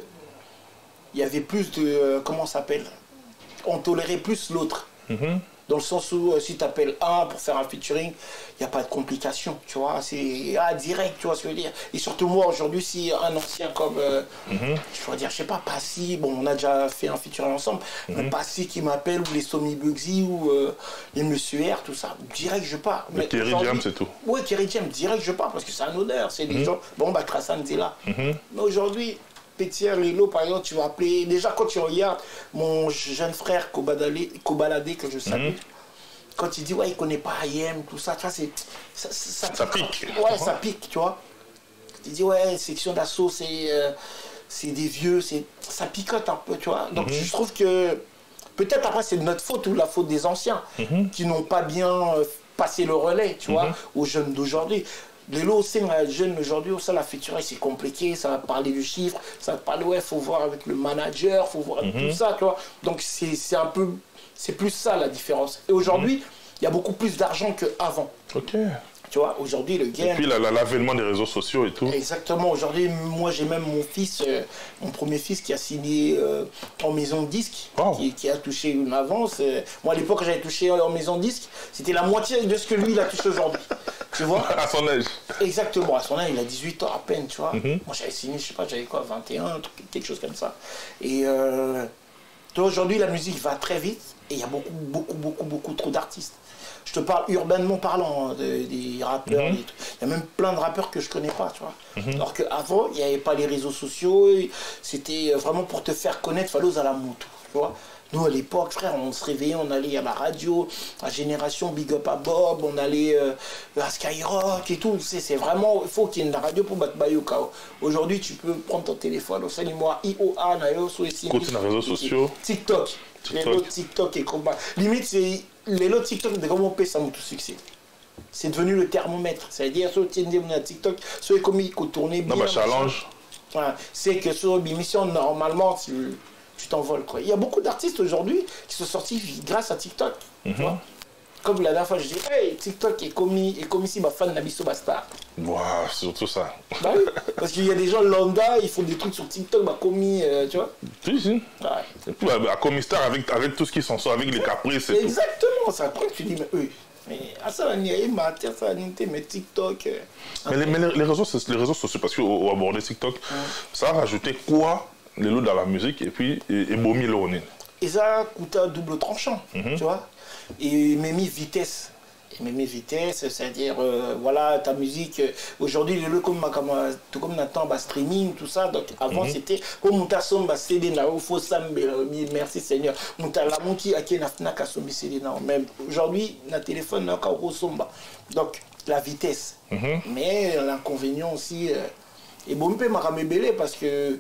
y avait plus de. Euh, comment ça s'appelle? On tolérait plus l'autre. Mm-hmm. Dans le sens où, euh, si tu appelles un pour faire un featuring, il n'y a pas de complications, tu vois. C'est ah, direct, tu vois ce que je veux dire. Et surtout, moi, aujourd'hui, si un ancien comme. Euh, mm-hmm. Je dois dire, je sais pas, Passy, bon, on a déjà fait un featuring ensemble, mm-hmm. mais Passy qui m'appelle, ou les Somi Bugsy, ou euh, les Monsieur R, tout ça, direct, je pars. Mais Thierry Jam, c'est tout. Oui, Thierry Jam, direct, je pars, parce que c'est un honneur. C'est des mm-hmm. gens. Bon, bah, Trasan, t'es là. Mm-hmm. Mais aujourd'hui. Pétier, Lilo, par exemple, tu vas appeler. Déjà, quand tu regardes mon jeune frère Kobalade, que je salue, mm-hmm. quand il dit, ouais, il connaît pas I M, tout ça, tu vois, c'est. Ça, ça, ça pique. Ouais, ça pique, tu vois. Tu dis, ouais, section d'assaut, c'est euh, des vieux, ça picote un peu, tu vois. Donc, mm-hmm. je trouve que. Peut-être après, c'est de notre faute ou la faute des anciens, mm-hmm. qui n'ont pas bien euh, passé le relais, tu mm-hmm. vois, aux jeunes d'aujourd'hui. Les lots, c'est un jeune aujourd'hui, ça la featuring c'est compliqué, ça va parler du chiffre, ça va parler, ouais, faut voir avec le manager, faut voir avec mm-hmm. tout ça, tu vois. Donc c'est un peu, c'est plus ça la différence. Et aujourd'hui, il mm-hmm. y a beaucoup plus d'argent qu'avant. Ok. Tu vois, aujourd'hui, le game... Et puis l'avènement des réseaux sociaux et tout. Exactement. Aujourd'hui, moi, j'ai même mon fils, euh, mon premier fils qui a signé euh, en maison de disque, wow. qui, qui a touché une avance. Euh, moi, à l'époque, j'avais touché en maison de disque. C'était la moitié de ce que lui, il a touché aujourd'hui. Tu vois? À son âge. Exactement. À son âge, il a dix-huit ans à peine, tu vois. Mm-hmm. Moi, j'avais signé, je sais pas, j'avais quoi, vingt et un, quelque chose comme ça. Et euh, aujourd'hui, la musique va très vite et il y a beaucoup, beaucoup, beaucoup, beaucoup trop d'artistes. Je te parle urbainement parlant, hein, de, des rappeurs. Mm-hmm. Il y a même plein de rappeurs que je connais pas, tu vois. Mm-hmm. Alors qu'avant, il n'y avait pas les réseaux sociaux. C'était vraiment pour te faire connaître, fallait aux à la moto, tu vois. Nous, à l'époque, frère, on se réveillait, on allait à la radio, à Génération, Big Up à Bob, on allait euh, à Skyrock et tout. C'est vraiment, il faut qu'il y ait une radio pour battre Bayoka. Aujourd'hui, tu peux prendre ton téléphone, au moi I O A, Nayo, sur les réseaux sociaux. TikTok. TikTok. Les lots TikTok et combat. Limite, c'est les lots TikTok de comment on paie ça, mon tout succès. C'est devenu le thermomètre. C'est-à-dire, sur TikTok, sur les comiques qui tournent bien. Non, bah, challenge. Voilà. C'est que sur l'émission, normalement, tu tu t'envoles, quoi. Il y a beaucoup d'artistes aujourd'hui qui sont sortis grâce à TikTok. Mm-hmm. Tu vois. Comme la dernière fois, je dis, hey, TikTok est commis, est commis si ma fan Nabiso Basta. Waouh, surtout ça. Bah oui, parce qu'il y a des gens lambda, ils font des trucs sur TikTok, bah commis, euh, tu vois. Si, si. Ouais. Et puis, bah, commis star avec, avec tout ce qui s'en sort, avec les caprices et tout. Exactement, c'est après que tu dis, mais eux. Mais à ça, il y a ma terre, ça mais TikTok. Euh, mais les, mais les, réseaux, les réseaux sociaux, parce qu'on abordé TikTok, ouais. ça a rajouté quoi les lots dans la musique et puis et, et Bomi Lonin. Et ça coûte un double tranchant, mm-hmm. tu vois. Et m'a mis vitesse. Et m'a mis vitesse, c'est-à-dire, euh, voilà, ta musique. Euh, Aujourd'hui, le comme tout comme Nathan, bah, streaming, tout ça. Donc avant, mm-hmm. c'était oh, Mouta Somba, C D, Faux Sambe, merci Seigneur. Mouta la Mouki, Ake Nafna, Kasombi, C D, même. Aujourd'hui, na téléphone, na Kaoro Somba. Donc, la vitesse. Mm-hmm. Mais l'inconvénient aussi. Euh, et bon, peut m'a belé parce que.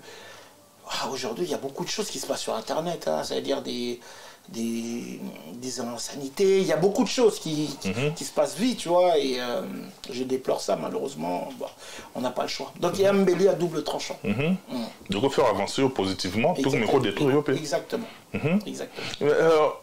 Ah, aujourd'hui, il y a beaucoup de choses qui se passent sur Internet, hein, c'est-à-dire des, des, des insanités, il y a beaucoup de choses qui, qui, mm-hmm. qui se passent vite, tu vois, et euh, je déplore ça, malheureusement, bon, on n'a pas le choix. Donc, il y a un bélier à double tranchant. Mm-hmm. Mm. Donc, faire avancer positivement, tout le monde détruire. Exactement. Mm-hmm. Exactement. Mais, alors,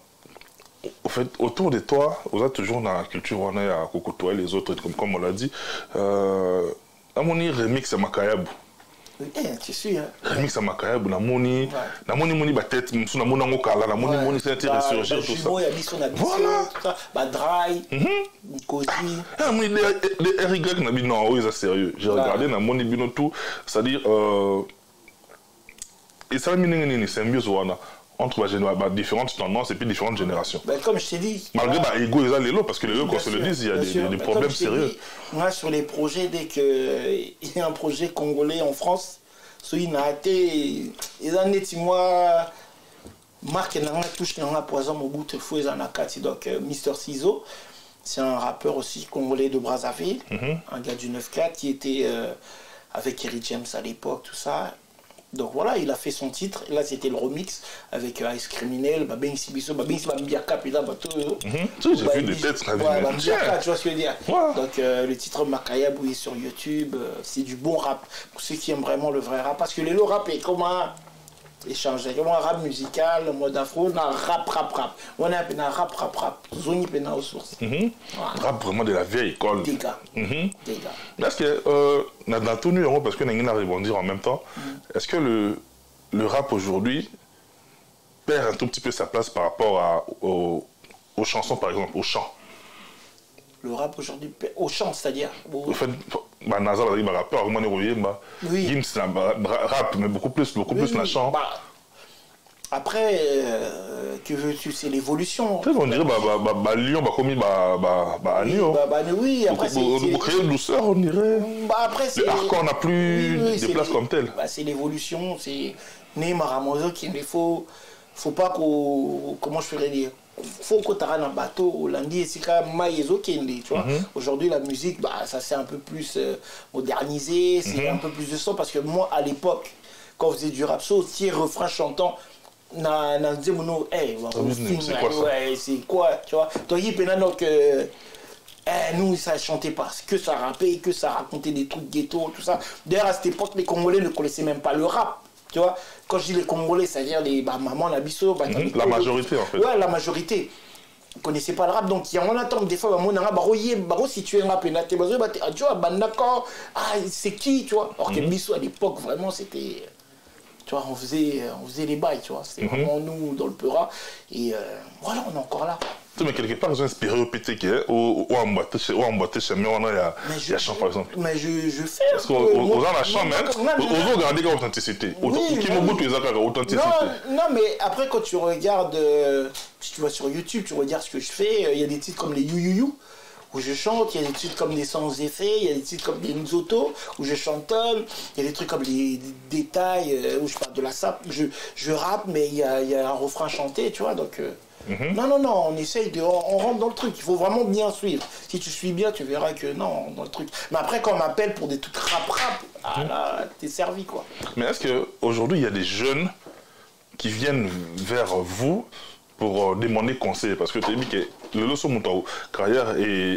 au fait, autour de toi, vous êtes toujours dans la culture, on est à Kokotoa et les autres, comme, comme on l'a dit, euh, à mon remix, c'est Makayabu. Oui, eh, tu suis, hein. Remix à Makayab, na moni, na moni moni ba tête, na moni nango kala, na moni moni c'est intéressant sur tout ça. Voilà. Ba dry, Kosi. Ah, moni les R Y na bi non, oui, ça sérieux. J'ai regardé na moni bino tout, c'est-à-dire euh et ça mine ni symbiose wana entre bah, différentes tendances et puis différentes générations. Ben, comme je t'ai dit. Malgré bah, ego et les lots, parce que les lots, qu'on se le dise, il y a des, des, des problèmes sérieux. Dit, moi, sur les projets, dès qu'il y a un projet congolais en France, celui n'a été. Ils ont été, moi, Marc n'a touché dans la poison au bout de fou, ils en ont quatre. Donc, Mister Ciseaux, c'est un rappeur aussi congolais de Brazzaville, mm-hmm. un gars du neuf quatre qui était euh, avec Kerry James à l'époque, tout ça. Donc voilà, il a fait son titre. Et là, c'était le remix avec euh, Ice Criminel, Babin Sibiso, Babin Sibiaka, puis là, bateau. Tu sais, j'ai vu des têtes, ça ouais, Babin tu vois ce que je veux dire. Ouais. Donc euh, le titre Makayab, il est sur YouTube. Euh, c'est du bon rap. Pour ceux qui aiment vraiment le vrai rap. Parce que le rap est comme un échange. Comme un rap musical, en mode afro, on a rap, rap, rap. On a un rap, rap, rap. Zoni pena aux sources. Rap vraiment de la vieille école. Des gars. Mm-hmm. Des gars. Est-ce que, euh, dans tout numéro, parce que nous allons rebondir en même temps, mm-hmm. est-ce que le, le rap aujourd'hui perd un tout petit peu sa place par rapport à, aux, aux chansons, par exemple, aux chants? Le rap aujourd'hui, au chant, c'est-à-dire au... En fait, bah, Nazar, il m'a rappeur, moi, bah, oui. Gims, c'est un rap, mais beaucoup plus, beaucoup oui, plus oui. la chant. Bah, après, euh, que veux-tu, c'est l'évolution. On dirait, bah, bah, bah, bah, Lyon, bah, comme, bah, bah, bah, oui, Lyon. Bah, bah, oui, après, c'est... On nous crée une douceur, on dirait. Bah, après, c'est... Le hardcore n'a plus oui, oui, des places les... comme telles. Bah, c'est l'évolution, c'est... Neymar Ramoso, qu'il faut... Faut pas qu'on... Comment je ferais dire? Faut que tu aies un bateau hollandais, c'est quand même maïso kende, tu vois. Mm -hmm. Aujourd'hui, la musique, bah, ça s'est un peu plus euh, modernisé, c'est mm -hmm. un peu plus de son, parce que moi, à l'époque, quand on faisait du rap, so, si refrain chantant, na na dit mon hey, c'est quoi, tu vois. Donc, il y a que eh, nous, ça chantait pas, que ça rappait, que ça racontait des trucs ghetto, tout ça. D'ailleurs, à cette époque, les Congolais ne connaissaient même pas le rap. Tu vois, quand je dis les Congolais, c'est-à-dire les bah, mamans, la bisso, bah, mmh, la majorité en fait. Ouais, la majorité. Ils ne connaissaient pas le rap, donc il y a on attend des fois, bah, on a bah, si tu es un rap, bah, tu vois, bah, d'accord, ah, c'est qui, tu vois. Alors que mmh. bisso à l'époque, vraiment, c'était. Tu vois, on faisait, on faisait les bails, tu vois. C'était mmh. vraiment nous dans le Peura. Et euh, voilà, on est encore là. Mais quelque part, ils ont inspiré au P T K, ou en boîte chez moi, il y a chant par exemple. Mais je, je fais. Parce qu'aux gens la chant même, aux gens regardez l'authenticité. Authenticité. Non, mais après, quand tu regardes, euh, si tu vas sur YouTube, tu regardes ce que je fais, il y a des titres comme les You You You, où je chante, il y a des titres comme des Sans Effet, il y a des titres comme des Nzoto, où je chantonne, il y a des trucs comme les détails, euh, où je parle de la sape, je, je rappe, mais il y a, il y a un refrain chanté, tu vois, donc... Euh, Mm-hmm. Non, non, non, on essaye de... On, on rentre dans le truc, il faut vraiment bien suivre. Si tu suis bien, tu verras que non, dans le truc. Mais après, quand on m'appelle pour des trucs rap-rap, ah là, t'es servi, quoi. Mais est-ce qu'aujourd'hui, il y a des jeunes qui viennent vers vous pour demander conseil? Parce que tu as dit que le leçon de mon carrière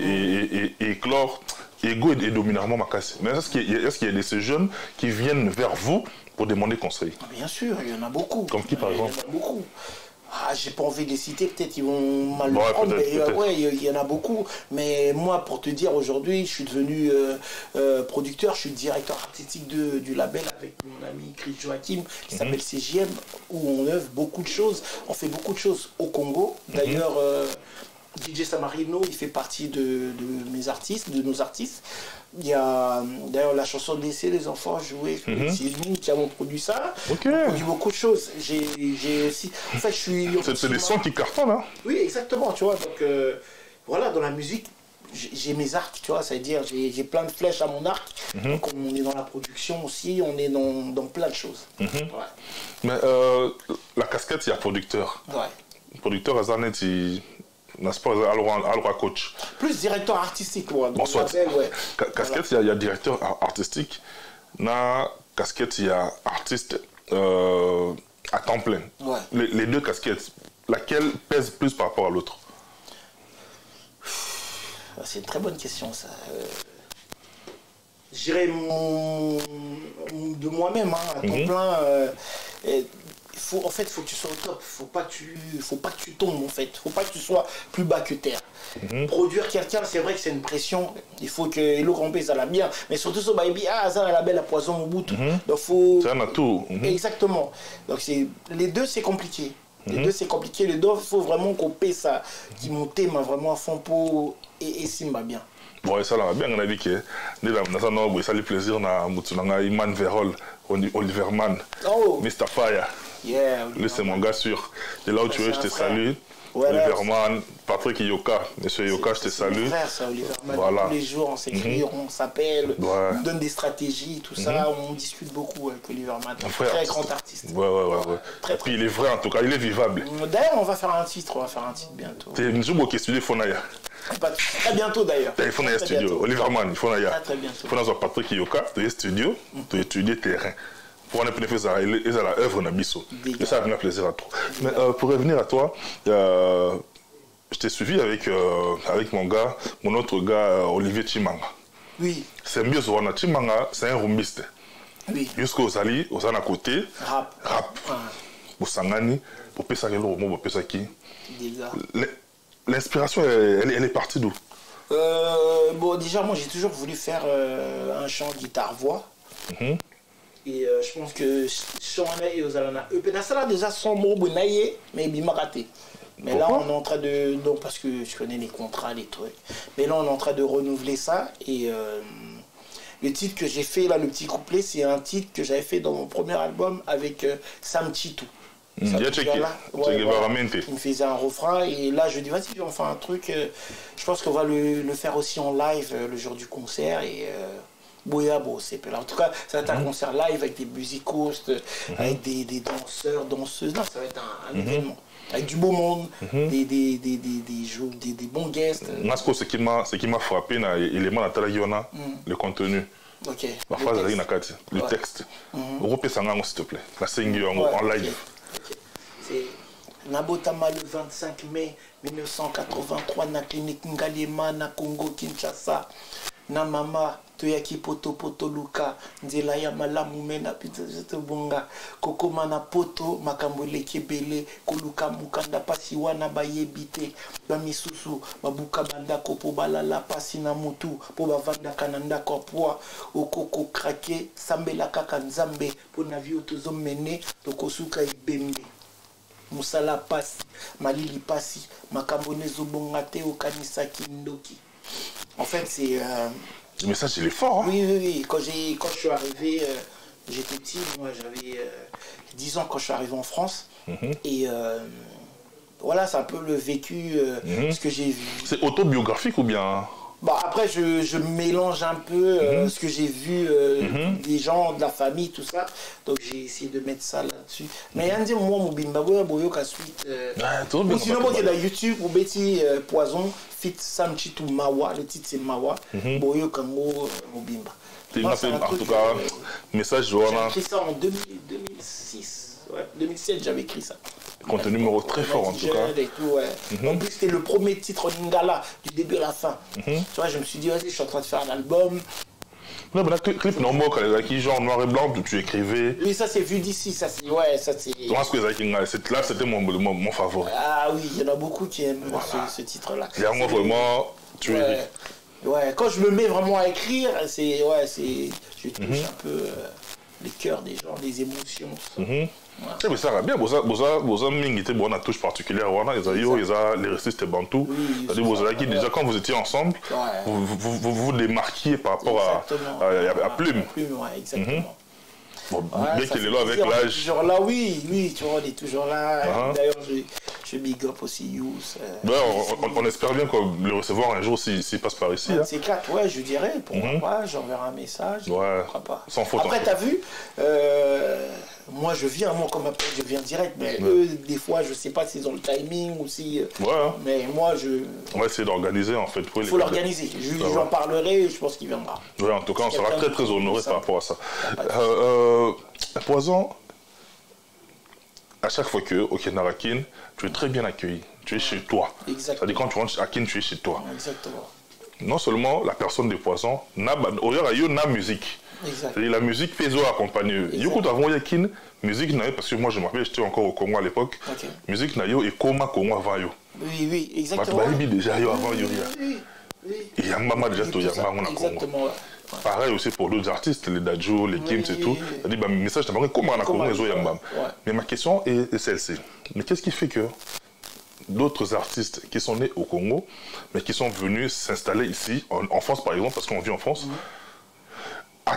est éclore, ego et dominairement ma casse. Mais est-ce qu'il y, est qu'il y a de ces jeunes qui viennent vers vous pour demander conseil? Bien sûr, il y en a beaucoup. Comme qui, par exemple? Il y en a beaucoup. Ah, j'ai pas envie de les citer, peut-être ils vont mal le prendre, mais euh, ouais, il y en a beaucoup. Mais moi, pour te dire, aujourd'hui, je suis devenu euh, euh, producteur, je suis directeur artistique de, du label avec mon ami Chris Joachim, qui mm-hmm. s'appelle C J M, où on œuvre beaucoup de choses. On fait beaucoup de choses au Congo. D'ailleurs, mm-hmm. euh, D J Samarino, il fait partie de, de mes artistes, de nos artistes. Il y a d'ailleurs la chanson Laisser les enfants jouer, mm-hmm. c'est nous qui avons produit ça. Okay. On produit beaucoup de choses. J'ai aussi. En fait, je suis. C'est des sons qui cartonnent, hein? Oui, exactement, tu vois. Donc euh, voilà, dans la musique, j'ai mes arcs, tu vois, c'est-à-dire j'ai plein de flèches à mon arc. Mm-hmm. Donc on est dans la production aussi, on est dans, dans plein de choses. Mm-hmm. Ouais. Mais euh, la casquette, il y a producteur. Ouais. Producteur, Azanet, il. N'est-ce pas, alors coach. Plus directeur artistique, moi. Bon, soit. Appelle, ouais. Casquette, il voilà. y, y a directeur artistique. Na casquette, il y a artiste euh, à temps plein. Ouais. Les, les deux casquettes, laquelle pèse plus par rapport à l'autre? C'est une très bonne question, ça. Euh, J'irais mon... de moi-même, hein, à temps mm-hmm. plein. Euh, et... faut, en fait, faut que tu sois au top. Faut pas que tu, faut pas que tu tombes, en fait. Faut pas que tu sois plus bas que terre. Mm-hmm. Produire quelqu'un, c'est vrai que c'est une pression. Il faut que l'eau rompée, ça l'a bien. Mais surtout, ça, baby, ah, ça, la belle, la poison au bout. Mm-hmm. Donc, faut. C'est un atout. Mm-hmm. Exactement. Donc, c'est, les deux, c'est compliqué. Les mm-hmm. deux, c'est compliqué. Les deux, il faut vraiment qu'on paie ça, qui monte vraiment à fond pour et, et Simba bien. Bon, ça là, bien, on a dit que ça le plaisir na Moutunanga Iman Verol, Oliver Mann, oh. mister Fire. Yeah, lui, c'est mon gars sûr. Et là où tu es, je te salue. Voilà, Oliver Mann, Patrick Yoka, monsieur Yoka, je te salue. Frère, ça, Oliver Mann. Voilà. Tous les jours, on s'écrit, mm-hmm. on s'appelle, ouais. on donne des stratégies, tout ça. Mm-hmm. On discute beaucoup avec Oliver Mann. Un très artiste. Grand artiste. Ouais, ouais, ouais. ouais. Très, très, il est vrai, en tout cas, il est vivable. D'ailleurs, on va faire un titre, on va faire un titre bientôt. C'est une journée qui est studiée Fonaya. Très bientôt d'ailleurs. Il faut un studio. Oliver Mann, il faut un Très bientôt. Il faut un Patrick Yoka, tu es studio, tu étudies terrain. Pour en faire ça, il est à l'œuvre de Bisso. Et ça a un plaisir à toi. Mais euh, pour revenir à toi, euh, je t'ai suivi avec, euh, avec mon gars, mon autre gars, euh, Olivier Chimanga. Oui. C'est mieux, Chimanga, c'est un rumbiste. Oui. Jusqu'aux Ali, aux à côté. Rap. Rap. Pour Sangani, pour Pessaki, pour Pessaki. L'inspiration, elle, elle est partie d'où? euh, Bon, déjà, moi, j'ai toujours voulu faire euh, un chant guitare-voix. Mm-hmm. Et euh, je pense que Chouana et Ozalana, eux, peut-être déjà son mot, mais il m'a raté. Mais là, on est en train de. Donc, parce que je connais les contrats, les trucs. Mais là, on est en train de renouveler ça. Et euh, le titre que j'ai fait, là, le petit couplet, c'est un titre que j'avais fait dans mon premier album avec euh, Sam Chitou. Il y a checké. Ouais, voilà. Il me faisait un refrain. Et là, je dis, vas-y, on fait un truc. Euh, je pense qu'on va le, le faire aussi en live euh, le jour du concert. Et. Euh, Boya, bon, c'est en tout cas, ça va être un mm-hmm. concert live avec des musicostes, mm-hmm. avec des, des danseurs, danseuses. Non, ça va être un, un mm-hmm. événement. Avec du beau monde, mm-hmm. des, des, des, des, des, jeux, des, des bons guests. Moi, ce qui m'a frappé, c'est l'élément de la le contenu. Ok. La phrase de la carte, le ouais. texte. Repère ça, s'il te plaît. La single en, ouais, en live. Okay. Okay. C'est Nabotama le vingt-cinq mai mille neuf cent quatre-vingt-trois, na clinique Ngaliema, na Congo, Kinshasa. Na mama toyaki poto poto luka nzela ya malamu mena pizza te bonga kokoma na poto makambo leki bele koluka mukanda pasi wana bayebite ba misusu babuka bandako po balala pasi na mutu po bavanda kananda ko poa okoko krake sambela kaka nzambe po na vie tozo mene tokosuka ibembe musala pasi malili pasi makambo nezo bonga te okanisa kindoki. En fait, c'est... Euh... Le message, il est fort. Hein? Oui, oui, oui. Quand, quand je suis arrivé, euh, j'étais petit, moi j'avais euh, dix ans quand je suis arrivé en France. Mm-hmm. Et euh, voilà, c'est un peu le vécu, euh, mm-hmm. ce que j'ai vu. C'est autobiographique ou bien? Bah, après, je, je mélange un peu euh, mm-hmm. ce que j'ai vu euh, mm-hmm. des gens, de la famille, tout ça. Donc j'ai essayé de mettre ça là-dessus. Mais il y a un dit, moi, mon bimbaboya, boyo, qu'à suite. Ou sinon, moi, il y a YouTube, ou Betty Poison, fit Sam Chitou Mawa, le titre c'est Mawa, boyo, Kango, Mobimba. En tout cas, message, J'ai écrit ça en deux mille, deux mille six. Ouais, deux mille sept, j'avais écrit ça. Contenu numéro très fort en tout cas. Et tout, ouais. Mm-hmm. En plus, c'était le premier titre en Lingala, du début à la fin. Mm-hmm. Tu vois, je me suis dit, vas-y, je suis en train de faire un album. Non, mais là, clip normal, qui genre noir et blanc, tu écrivais. Oui, ça c'est vu d'ici, ça c'est. Ouais, ça c'est. Là, c'était mon, mon, mon favori. Ah oui, il y en a beaucoup qui aiment voilà. ce, ce titre-là. Et moi, vraiment, tu ouais. es. Ouais, quand je me mets vraiment à écrire, c'est. Ouais, c'est. Je touche mm-hmm. un peu euh, les cœurs des gens, les émotions. Mm-hmm. Ouais. Mais ça va bien, vous avez une touche particulière, ils ont les récits bantous. Déjà, quand vous étiez ensemble, ouais. vous, vous, vous vous démarquiez par rapport à, à, à, à Plume. Plume, ouais, exactement. Mm-hmm. Bon, ouais, bien qu'il est là avec l'âge. Toujours là, oui, oui, tu vois, on est toujours là. Uh-huh. D'ailleurs, je, je big up aussi Youss. Euh, ouais, on, on, on espère bien qu'on le recevoir un jour s'il si, si passe par ici. C'est quatre, ouais, je dirais, pourquoi mm-hmm. pas, j'enverrai un message. Ouais, pourquoi pas. Sans faute. Après, t'as vu, euh, moi je viens, moi comme après je viens direct, mais ouais. eux, des fois, je sais pas si c'est dans le timing ou si. Ouais. Mais moi, je. On va essayer d'organiser en fait. Il faut l'organiser. J'en ouais. parlerai, je pense qu'il viendra. Ouais, en tout cas, on sera très très honoré par rapport à ça. Euh, Poison, à chaque fois que au Kenya tu es très bien accueilli. Tu es chez toi. Exactement. C'est-à-dire quand tu rentres à Kin, tu es chez toi. Exactement. non seulement la personne des poissons, na na musique. Exact. Et la musique fait accompagner. Yoko avant yakin musique na parce que moi je me rappelle j'étais encore au Congo à l'époque. Okay. Musique na yo et Koma Congo avant yo. Oui oui exactement. Bah déjà yo avant yo. Oui oui. Et Yamba déjà to Yamba on a Congo. Exactement. Pareil aussi pour d'autres artistes, les Dadjo, les Kims et tout. C'est-à-dire bah message t'as comment on a Congo les Yamba. Mais ma question est celle-ci. Mais qu'est-ce qui fait que d'autres artistes qui sont nés au Congo, mais qui sont venus s'installer ici, en, en France par exemple, parce qu'on vit en France, à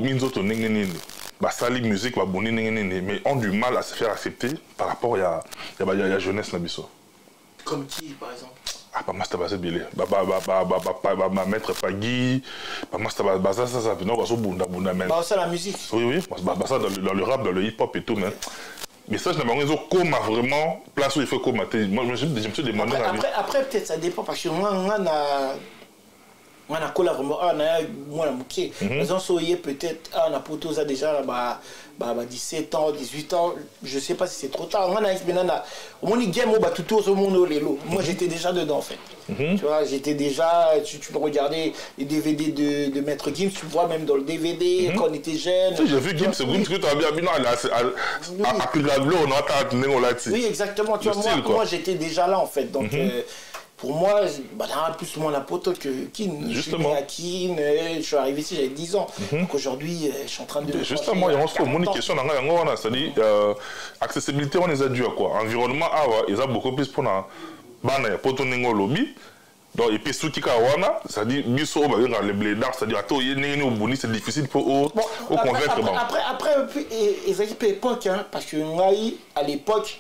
la musique, mais ont du mal à se faire accepter par rapport à la jeunesse. Comme qui, par exemple? Ah, pas Master Basé Bilé, ma maître Pagui, pas Master Basé, ça, ça, non, ça, bunda, bunda, même. Bah, ça, la musique. Oui, oui, ça, dans le rap, dans le hip-hop et tout, mais. Mais ça, je n'ai pas comment vraiment place où il faut commenter. Moi, je me suis demandé. Après, après, après peut-être ça dépend parce que moi, on a. On a collaboré, on a moi, ok. Mais on soyait peut-être, on a pour tout ça déjà, bah, bah, dix-sept ans, dix-huit ans, je sais pas si c'est trop tard. On a maintenant, on a game, bah, tout au monde, les lots. Moi, j'étais déjà dedans, en fait. Tu vois, j'étais déjà, tu, tu peux regarder les D V D de, de Maître Gims, tu vois, même dans le D V D, quand on était jeune. J'ai vu Gims, Gims, que tu as bien mis à oui, exactement. Tu vois, moi, moi j'étais déjà là, en fait. Donc, pour moi, bah, plus moins la pote que Kin. Justement. Je suis venu à Kin, je suis arrivé ici, j'avais dix ans. Mm -hmm. Donc aujourd'hui, je suis en train de... Justement, il y a une question, c'est-à-dire, euh, accessibilité, on les a dû à quoi? Environnement, ah ouais, ils ont beaucoup plus pour la... Bana, ya poto ningo lobby. Donc, et puis, ce qui est c'est-à-dire, biso, les blédards, c'est-à-dire, c'est difficile pour eux convaincre. Après, après, ils ont dit époque, parce que à l'époque,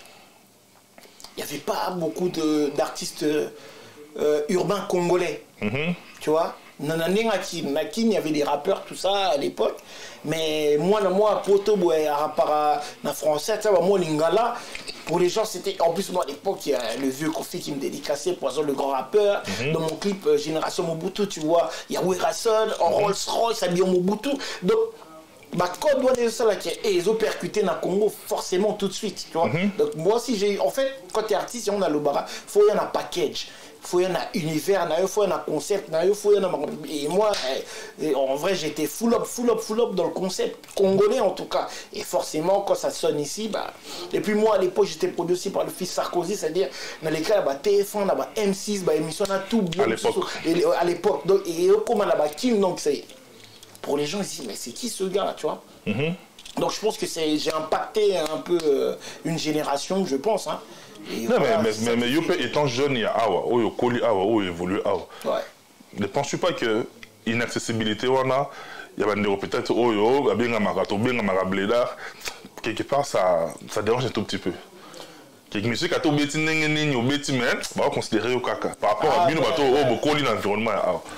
il n'y avait pas beaucoup d'artistes euh, urbains congolais. Mm-hmm. Tu vois, Nakin, il y avait des rappeurs, tout ça à l'époque. Mais moi, moi, Poto, en français, moi, Lingala, pour les gens, c'était. En plus, moi, à l'époque, il y a le vieux Kofi qui me dédicaçait, Poison, le grand rappeur. Mm-hmm. Dans mon clip euh, Génération Mobutu, tu vois, il y a Werason, en mm-hmm. Rolls-Royce, habillé en Mobutu. Donc, bah, quand on doit dire ça, là, et ils ont percuté dans le Congo, forcément, tout de suite, tu vois. Mm-hmm. Donc, moi aussi, j'ai. En fait, quand tu es artiste, on a le bara, il faut y en a package. Il faut y en a univers, il faut y en a concept, il faut y en a... Et moi, en vrai, j'étais full up, full up, full up dans le concept congolais, en tout cas. Et forcément, quand ça sonne ici, bah... Et puis moi, à l'époque, j'étais produit aussi par le fils Sarkozy, c'est-à-dire, dans les cas, bah, T F un, bah, M six, bah, émission, on a tout bien. À l'époque. À l'époque. Et comme on a bah, Kim, donc c'est... Pour les gens, ils disent, mais c'est qui ce gars, tu vois? Mm-hmm. Donc je pense que j'ai impacté un peu euh, une génération, je pense, hein. Et non, voilà, mais, mais, mais Yopé étant jeune, il y a Awa, où il y a Koli Awa, où il évolue Awa. Ouais. Ne penses-tu pas que l'inaccessibilité, il y a peut-être où il y a bien un marathon, bien un marableda, quelque part, ça, ça dérange un tout petit peu. Quelque musique à tout bêtis, n'engagez, au bêtis, mais on va considérer au caca. Par rapport à bien, au Koli, l'environnement,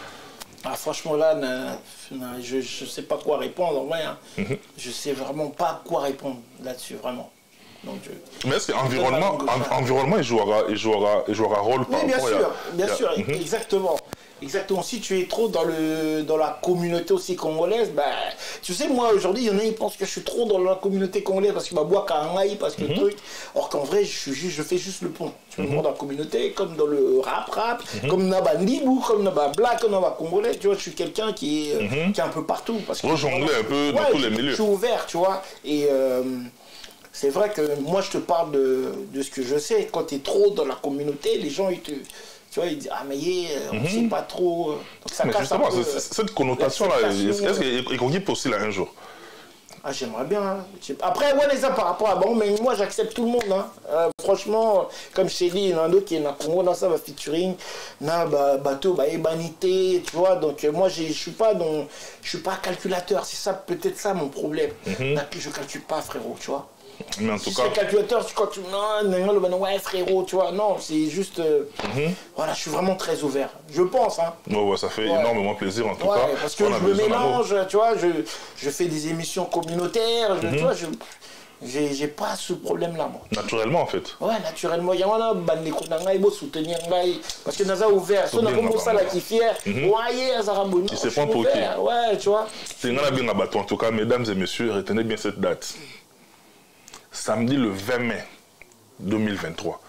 ah, franchement, là, na, na, je ne sais pas quoi répondre. Ouais, hein. Mm-hmm. Je ne sais vraiment pas quoi répondre là-dessus, vraiment. Donc, je... Mais est-ce que l'environnement, environnement, il jouera, il jouera, il jouera rôle par oui, bien rapport sûr, à... bien a... sûr, mm-hmm. exactement. Exactement. Si tu es trop dans, le, dans la communauté aussi congolaise, bah, tu sais, moi, aujourd'hui, il y en a qui pensent que je suis trop dans la communauté congolaise parce que ma boîte a un parce que mm-hmm. le truc. Or qu'en vrai, je, suis juste, je fais juste le pont. Tu vois, mm-hmm. dans la communauté, comme dans le rap-rap, mm-hmm. comme dans le Nibou, comme dans le black, comme dans le congolais. Tu vois, je suis quelqu'un qui, mm-hmm. qui est un peu partout. Parce que jongler un peu dans ouais, tous les milieux. Je suis ouvert, tu vois. Et. Euh, c'est vrai que moi, je te parle de, de ce que je sais. Quand tu es trop dans la communauté, les gens, ils te... Tu vois, ils disent, ah, mais on ne mm-hmm. sait pas trop. Donc ça mais casse justement, un peu, cette connotation-là, est-ce qu'il est possible un jour? Ah, j'aimerais bien. Hein. Après, ouais, les gens par rapport à bon, mais moi, j'accepte tout le monde. Hein. Euh, franchement, comme je t'ai dit, il y en a d'autres qui est dans Congo, dans ça, va featuring, dans bah, bateau, bah, ébanité, tu vois. Donc, euh, moi, je ne suis pas dans, je suis pas calculateur. C'est ça, peut-être ça, mon problème. Mm-hmm. Là, je ne calcule pas, frérot, tu vois. Mais en tout si cas... c'est calculateur, tu crois que tu... Non, non, ouais, frérot, tu vois. Non, c'est juste... Euh... Mm-hmm. Voilà, je suis vraiment très ouvert. Je pense, hein. Ouais, ouais, ça fait ouais. énormément plaisir, en tout ouais, cas. parce que je me mélange, tu vois. Je, je fais des émissions communautaires, je, mm-hmm. tu vois, je... J'ai pas ce problème-là, moi. Naturellement, en fait. Ouais, naturellement. Il y a un bande il faut soutenir. Parce que nous avons ouvert. Si on a comme ça, là, qui est fier, ouais, ça a bon. C'est pas pour qui. Ouais, tu vois. C'est un bien abattu. En tout cas, mesdames et messieurs, retenez bien cette date. Samedi le vingt mai deux mille vingt-trois,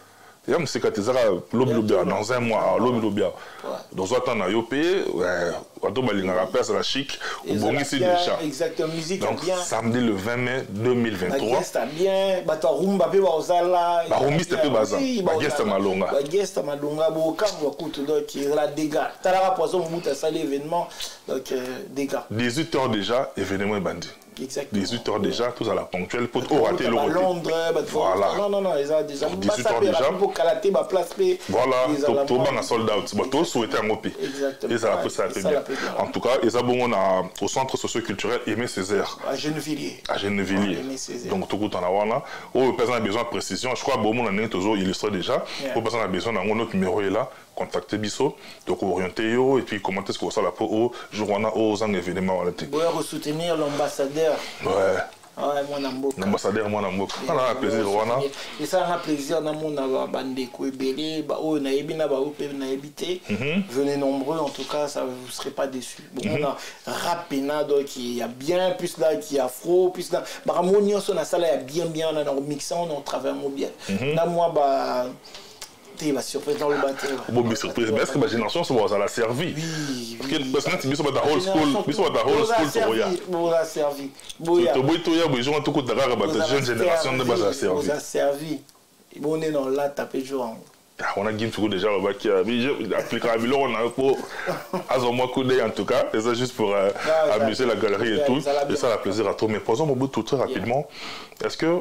Il y a musika tezara lobby lobby dans un mois lobby lobby dans un temps na yopé wato balinga place la chic au bongisi déjà exactement musique donc bien samedi le vingt mai deux mille vingt-trois guest bien bato rumba pe ba ozala ba rumbiste pe baza ba guest malonga ba guest malonga bo kamwa kutu donc la dégâts tala poisson muta ça l'événement donc dégâts dix-huit heures déjà événement bandi exactement dix-huit heures déjà tous à la ponctuelle pour rater le côté Londres voilà non non non ils ont déjà dix-huit heures déjà pour calater ba place p voilà tout banga sold out bato souhaiter en opé et ça peut ça fait bien en tout cas et ça bon on a au centre socio-culturel Aimé Césaire à Gennevilliers à Gennevilliers donc tout en avoir là au personne a besoin de précision je crois bon on en est toujours illustré déjà au personne a besoin d'un autre numéro est là contacter Bisso donc orienter yo et puis comment est-ce que ça la pour au jour on a aux événements voilà pour soutenir l'ambassadeur ouais ouais mon amboka l'ambassadeur mon amboka on a un plaisir wana et ça on a plaisir na mon na bande ko ebele ba o na ebina ba o pe na ebité venez nombreux en tout cas ça vous serez pas déçus bon on a rapina donc il y a bien plus là qui afro plus là ba harmonie sur la salle il y a bien bien on a mixant on travaille bien na moi ba tu vas surprendre dans le bateau. Bon, mais surprise, mais est-ce que ma génération ça l'a servi? Oui. Parce que parce que tu biso ba old school, biso ba old school to ya. Bon, ça servi. Boya. To boy to ya, bo gens tout coup de rare ba jeune génération de base a servi. Ça servi. Bon, on est dans là taper jour. On a game tout déjà ba qui a applicable on a pour azo moi coup d'œil en tout cas, et ça juste pour amuser la galerie et tout. Et ça la plaisir à toi. Mais posons mon bout tout très rapidement. Est-ce que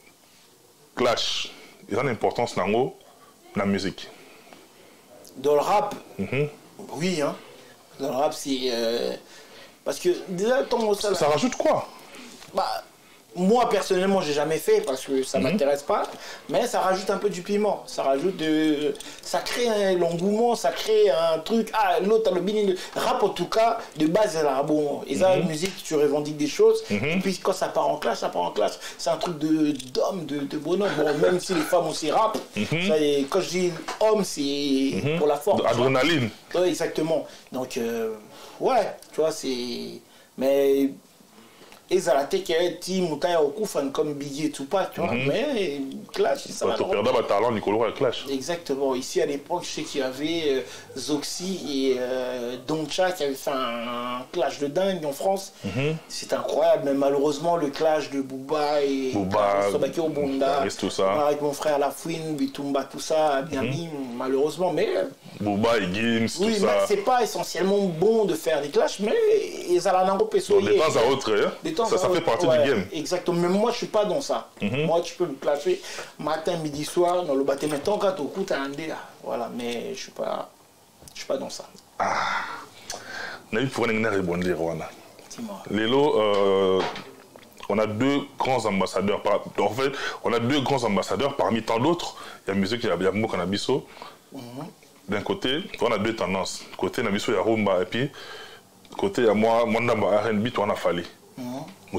Clash, il a une importance dans la musique? Dans le rap, mm-hmm. Oui, hein. Dans le rap, c'est... Euh... Parce que déjà, ton... Ça, ça rajoute quoi? Bah, moi, personnellement, j'ai jamais fait parce que ça ne mm-hmm. m'intéresse pas. Mais ça rajoute un peu du piment. Ça rajoute de... Ça crée un l'engouement, ça crée un truc... Ah, l'autre, le bini... Rap, en tout cas, de base, là, bon... Et ça, mm-hmm. la musique, tu revendiques des choses. Mm-hmm. Et puis, quand ça part en clash, ça part en clash. C'est un truc de d'homme, de, de bonhomme. Bon, même si les femmes aussi rappent. Mm-hmm. Ça, et quand je dis homme, c'est mm-hmm. pour la forme. Adrénaline. Oui, exactement. Donc, euh, ouais, tu vois, c'est... Mais... Et ça a été qu'il y au coup comme Biggie et Tupac, tu vois, mm-hmm. mais Clash, ça va. Tu perds d'abord talent, Nicolas Clash. Exactement. Ici, à l'époque, je sais qu'il y avait euh, Zoxy et euh, Doncha qui avaient fait un, un clash de dingue en France. Mm-hmm. C'est incroyable, mais malheureusement, le clash de Booba et Sobaki Obonda, tout ça. Avec mon frère Lafouine, Bitumba, tout ça, a bien mm-hmm. mis, malheureusement, mais... Booba et Gims, oui, tout ça. Oui, c'est pas essentiellement bon de faire des clashs, mais ils allaient en repérer. De temps à autre, hein. Ça, ça fait partie ouais, du game. Exactement. Mais moi, je suis pas dans ça. Mm-hmm. Moi, tu peux me clasher matin, midi, soir dans le bâtiment. Tant qu'à tout coup, t'as un dé. Voilà. Mais je suis pas, je suis pas dans ça. Ah. On a eu pour une rebondir, Rwanda. Dis-moi. Lélo, euh, on a deux grands ambassadeurs. En fait, on a deux grands ambassadeurs parmi tant d'autres. Il y a musique, il y a Biambo Kanabiso. Mm-hmm. D'un côté, on a deux tendances. Côté Nabiso, il y a Rumba. Et puis, côté, il y a moi, moi, R and B, on a fallu. On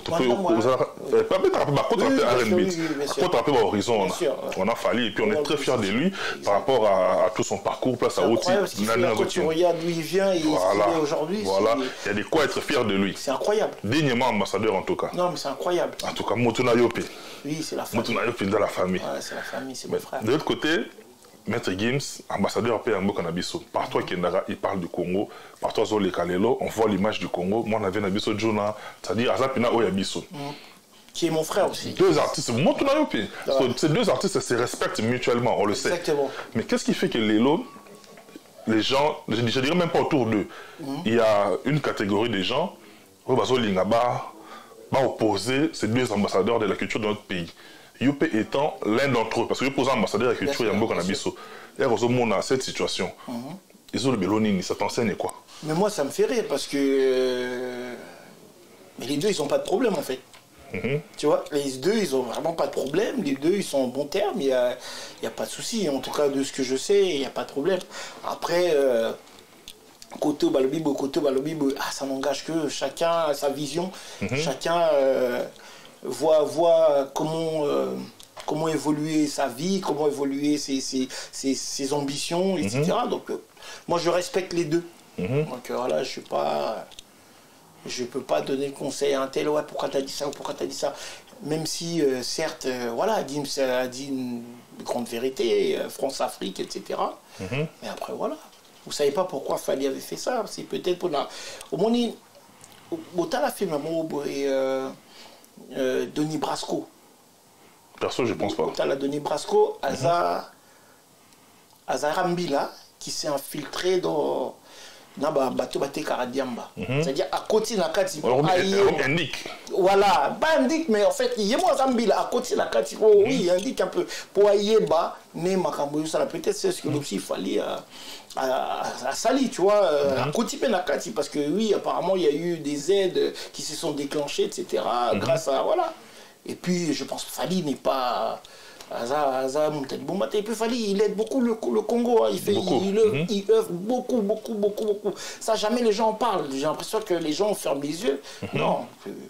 a fallu et puis on est très fiers de lui par rapport à, à tout son parcours, place à Oti. Quand tu regardes d'où il vient et voilà. ce qu'il est aujourd'hui, voilà. Il y a de quoi être fier de lui. C'est incroyable. Dignement ambassadeur en tout cas. Non mais c'est incroyable. En tout cas, Motuna Yope. Oui, c'est la famille. Motuna Yope dans la famille. Ouais, c'est la famille, c'est mon frère. De l'autre côté, Maître Gims, ambassadeur P M O Kanabiso. Partout à Kendara, il parle du Congo. Partout à Zole Kalelo, on voit l'image du Congo. Moi, on avait Nabiso Jona, c'est-à-dire Azapina Oyabiso. Qui est mon frère aussi. Deux artistes, moi, tout n'a pas. Ces deux artistes se respectent mutuellement, on le sait. Exactement. Mais qu'est-ce qui fait que Lélo, les gens, je ne dirais même pas autour d'eux, mm-hmm. il y a une catégorie de gens, Robazo Lingaba, va opposer ces deux ambassadeurs de la culture de notre pays. Yope étant l'un d'entre eux, parce que Yope est ambassadeur de la culture Yambo Kanabiso. Et à cette situation, ils ont le Bélonini, ça t'enseigne quoi? Mais moi, ça me fait rire parce que. Euh... Mais les deux, ils n'ont pas de problème en fait. Mm-hmm. Tu vois, les deux, ils n'ont vraiment pas de problème. Les deux, ils sont en bon terme. Il n'y a, a pas de souci. En tout cas, de ce que je sais, il n'y a pas de problème. Après, euh, côté Balobibo, côté Balobibo, ah, ça n'engage que chacun a sa vision. Mm-hmm. Chacun. Euh, Voit, voit comment, euh, comment évoluer sa vie, comment évoluer ses, ses, ses, ses ambitions, et cetera. Mm-hmm. Donc, euh, moi, je respecte les deux. Mm-hmm. Donc, euh, voilà, je suis pas... Je ne peux pas donner conseil à un tel, ouais, pourquoi tu as dit ça ou pourquoi tu as dit ça. Même si, euh, certes, euh, voilà, Gims a dit Grande Vérité, euh, France-Afrique, et cetera. Mm-hmm. Mais après, voilà. Vous ne savez pas pourquoi Fally avait fait ça. C'est peut-être pour la... Au moins, autant la film, et euh, euh, Denis Brasco. Perso, je ne pense pas. Autant la Denis Brasco, Aza... Mm-hmm. Aza Rambila, qui s'est infiltré dans... dans le bateau de Karadiamba. Mm-hmm. C'est-à-dire, à côté de la carte, il indique. Voilà, pas indique, mais en fait, il y a moins Zambila, à côté de la carte, oui, il indique un peu. Pour Ayeba, né Makambo, ça peut-être c'est ce que mm-hmm. il fallait à, à, à Sali, tu vois, mm-hmm. à côté de la carte, parce que oui, apparemment, il y a eu des aides qui se sont déclenchées, et cetera, mm-hmm. grâce à, voilà. Et puis, je pense que Fally n'est pas... Il aide beaucoup le, le Congo, hein. il, fait, beaucoup. il, il, mm-hmm. il œuvre beaucoup, beaucoup, beaucoup, beaucoup. Ça, jamais les gens en parlent. J'ai l'impression que les gens ferment les yeux. Mm-hmm. Non.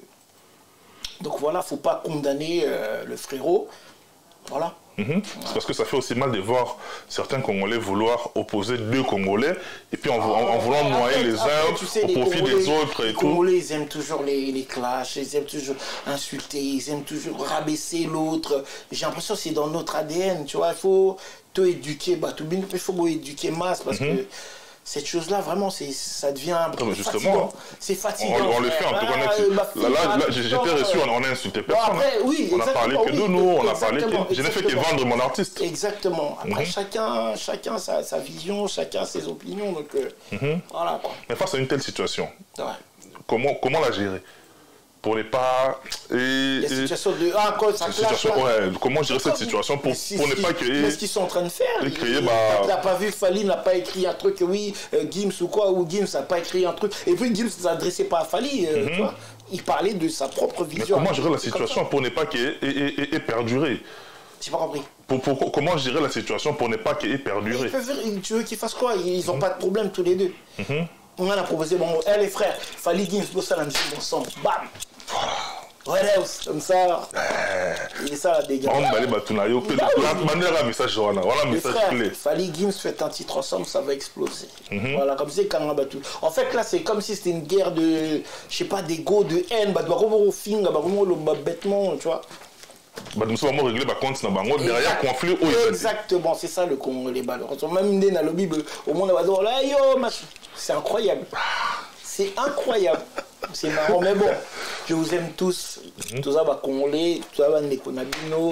Donc voilà, il ne faut pas condamner euh, le frérot. Voilà. Mm-hmm. C'est parce que ça fait aussi mal de voir certains Congolais vouloir opposer deux Congolais et puis en, en, en voulant ah, noyer après, les uns tu sais, au profit Congolais, des autres et les tout. Les Congolais, ils aiment toujours les, les clashs, ils aiment toujours insulter, ils aiment toujours rabaisser l'autre. J'ai l'impression que c'est dans notre A D N, tu vois. Il faut te éduquer, bah, tout bien, il faut éduquer masse parce mm-hmm. que cette chose-là, vraiment, ça devient non, fatigant. C'est fatigant. On, on le fait en tout cas. Ah, là, là, là j'étais reçu, on a insulté personne. Bon, après, oui, on a parlé que de oui, nous, on a parlé que... Je n'ai fait que vendre mon artiste. Exactement. Après, mm-hmm. chacun, chacun sa, sa vision, chacun ses opinions. Donc, euh, mm-hmm. voilà quoi. Mais face à une telle situation, ouais. comment, comment la gérer? Pour ne pas... Et, la situation de... Ah, quoi, ça clash, ouais, comment gérer cette situation pour, si, pour ne pas créer... Mais ce qu'ils sont en train de faire, il, créer, il, bah... il n'a pas vu, Fally n'a pas écrit un truc, oui, euh, Gims ou quoi, ou Gims n'a pas écrit un truc. Et puis Gims ne s'adressait pas à Fally, euh, mm-hmm. tu vois. Il parlait de sa propre vision. Mais comment gérer la situation pour ne pas qu'elle ait, ait perduré? J'ai pas compris. Pour, pour, comment gérer la situation pour ne pas qu'elle ait perduré? Tu veux qu'ils fassent quoi? Ils n'ont mm-hmm. pas de problème tous les deux. Mm-hmm. On a proposé, bon, elle les frères, Fally, Gims, tout ça, la musique ensemble, bam. Voilà. Ouais, comme ça. Il est ça la dégâts. On va aller battre la manière à message voilà, voilà message clé. Fally Gims fait un titre ensemble, ça va exploser. Mm-hmm. Voilà, comme c'est quand on a battu. En fait, là, c'est comme si c'était une guerre de, je sais pas, d'ego, de haine, bah, au film, bah, vraiment le bêtement, tu vois. Bah, nous sommes régler bah, compte derrière conflit. Exactement, c'est ça le Congo, les balles. Même dans la Bible, au monde va dire, là, yo, c'est incroyable. C'est incroyable. C'est marrant, mais bon, je vous aime tous. Mm-hmm. Tout ça va Congolais, tout ça va Nekonabino,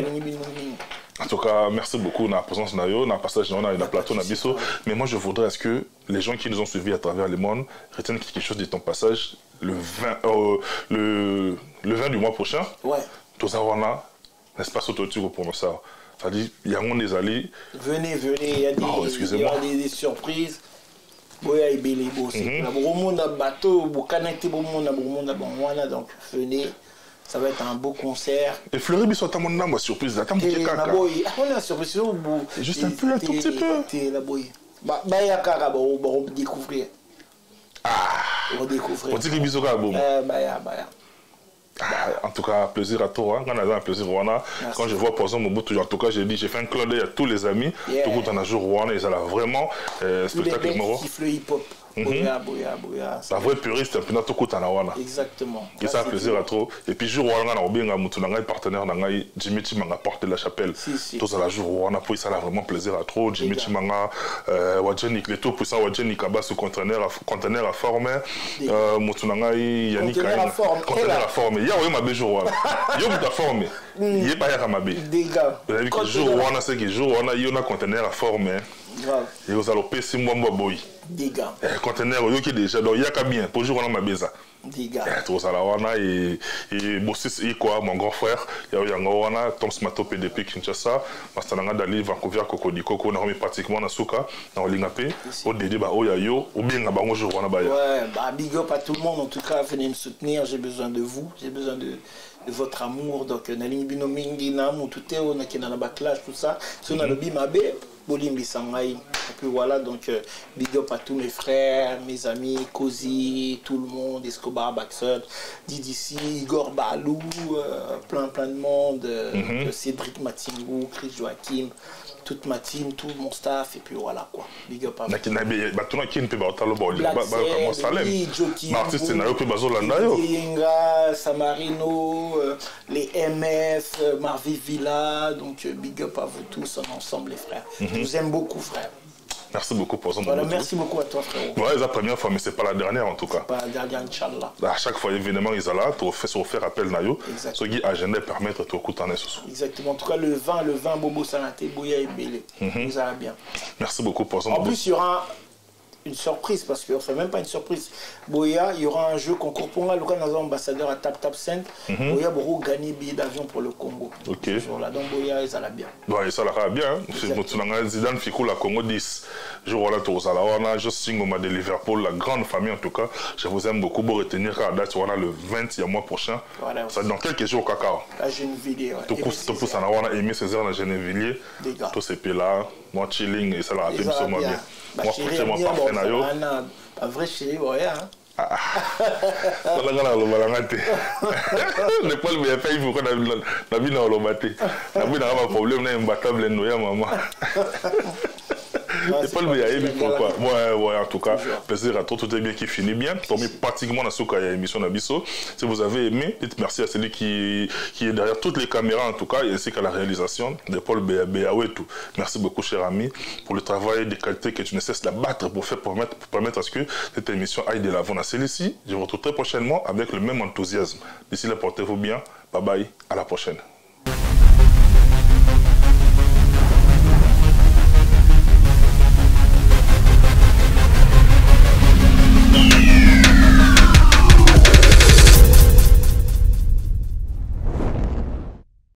en tout cas, merci beaucoup de la présence de Nayo, dans le passage dans le plateau Nabiso. Mais moi, je voudrais est-ce que les gens qui nous ont suivis à travers le monde retiennent quelque chose de ton passage le vingt, euh, le, le vingt du mois prochain. Ouais. Tout ça, voilà, n'est-ce pas, Sototigo pour ça. C'est-à-dire, il y a un des alliés. Venez, venez, il y a des, oh, il y a des, des surprises. Boya et Bélé Bossé. Beaucoup de monde a bateau, beaucoup de monde a beaucoup de monde donc venez, ça va être un beau concert. Et Fleury Bissot a mon âme surprise, attends pour qu'il caca. On a surprise au bout. Juste un peu, un tout petit peu. T'es la boy. Bah, bah ya caca, bah on va découvrir. Ah. On va découvrir. On dit que Bissot a bon. Bah ya, bah ya. Ah, en tout cas, plaisir à toi. Hein. Quand on a un plaisir, Rwanda. Quand je vois, par exemple, Mobutu, en tout cas, j'ai dit, j'ai fait un clin d'œil à tous les amis. Yeah. Tout le monde en a joué Rwanda, ils ont vraiment euh, spectacle moro. Qui le hip-hop. Boya, boya, boya. La vraie puriste, c'est un peu tout en Rwanda. Exactement. Et ça, plaisir à toi. Et puis, jour Rwanda, on a bien un partenaire, Jimmy Chimanga, porte de la chapelle. Tous à la jour Rwanda, pour ça, a vraiment plaisir à toi. Jimmy Chimanga, Wadjenik, les tout puissants, Wadjenik, à bas sous conteneur à former. Moutunanga, Yannick, conteneur à former. Il y a eu ma belle jour. Il y a eu ta forme. Il n'y a pas eu ma belle. Dégâts. Vous avez vu que jour Rwanda, c'est que jour Rwanda, il y a un conteneur à former. Et vous allez payer six mois, moi, boy. Dégâts. Conteneur, il y a déjà, donc il y a qu'à bien, pour jour Rwanda, ma belle. Dégâts. Tout ça, là, et Bossis, et quoi, mon grand frère, il y a eu un Rwanda, Tom Smato, P D P, Kinshasa, Mastananga, Dali, Vancouver, Cocody, Coco, on a remis pratiquement dans Souka, dans l'Ingapé, au Dédé, bah, oh, yo, ou bien, bah, bonjour, Rwanda, bah, ouais, bah, big up à tout le monde, en tout cas, venez me soutenir, j'ai besoin de vous, j'ai besoin de. de votre amour donc nalingi bino mingi na mutu te on a qui dans la backlash tout ça si on a le bimabé Bolimbi Sangai. Et puis voilà, donc euh, big up à tous mes frères, mes amis, Kozi, tout le monde, Escobar Baxter, D D C, Igor Balou, euh, plein plein de monde, euh, mm-hmm. Cédric Matingou, Chris Joachim, toute ma team, tout mon staff, et puis voilà quoi. Big up à vous. Yenga, Samarino, euh, les M F, euh, Marvi Villa, donc euh, big up à vous tous ensemble les frères. Mm-hmm. Je vous aime beaucoup frère. Merci beaucoup pour son voilà, merci beaucoup à toi, frérot. Ouais, c'est la première fois, mais c'est pas la dernière en tout cas. C'est pas la dernière, Inch'Allah. À chaque fois, évidemment, ils sont là, tu fais sur faire appel Nayo. Ce qui agenda permettre de écouter en exactement. En tout cas, le vin, le vin Bobo Sanaté, Bouya et Bélé. Vous allez bien. Merci beaucoup pour son En plus, il y aura une surprise, parce qu'on ne fait même pas une surprise. Boya, il y aura un jeu concours pour moi, le cas dans ambassadeur à Tap Tap Cent. Mm-hmm. Boya Boro gagner billet d'avion pour le Congo. Ok. Là, donc Boya, ils allaient bien. Ouais, ça va bien. Zidane Fikou, la Congo dix. Je vois là, tout ça. On a juste Singoma de Liverpool, la grande famille en tout cas. Je vous aime beaucoup. Pour retenir à la date, on a le vingt, il y a mois prochain. Voilà. Ça dans quelques jours, Cacao. La Gennevilliers. Tout coup, on a aimé César, la Gennevilliers. Tous ces pays-là, moi chilling et ça l'a rappelé sur moi bien. Bah, moi, chérie, moi, parfait, bon, un, un vrai chéri, ouais, hein. Ah, on a gagné le balangate. Ne pas le faire, il faut qu'on a la vie dans le bâti. La vie n'a pas de problème, on a un battable, nous, maman. C'est pas le meilleur, mais pourquoi? Ouais, ouais, en tout cas, plaisir à toi, tout est bien qui finit bien. Tombé pratiquement dans ce émission d'Abisso. Si vous avez aimé, dites merci à celui qui, qui est derrière toutes les caméras, en tout cas, et ainsi qu'à la réalisation de Paul Béaoué et tout. Merci beaucoup, cher ami, pour le travail de qualité que tu ne cesses d'abattre pour faire permettre, pour permettre à ce que cette émission aille de l'avant. À celle-ci, je vous retrouve très prochainement avec le même enthousiasme. D'ici là, portez-vous bien. Bye bye, à la prochaine.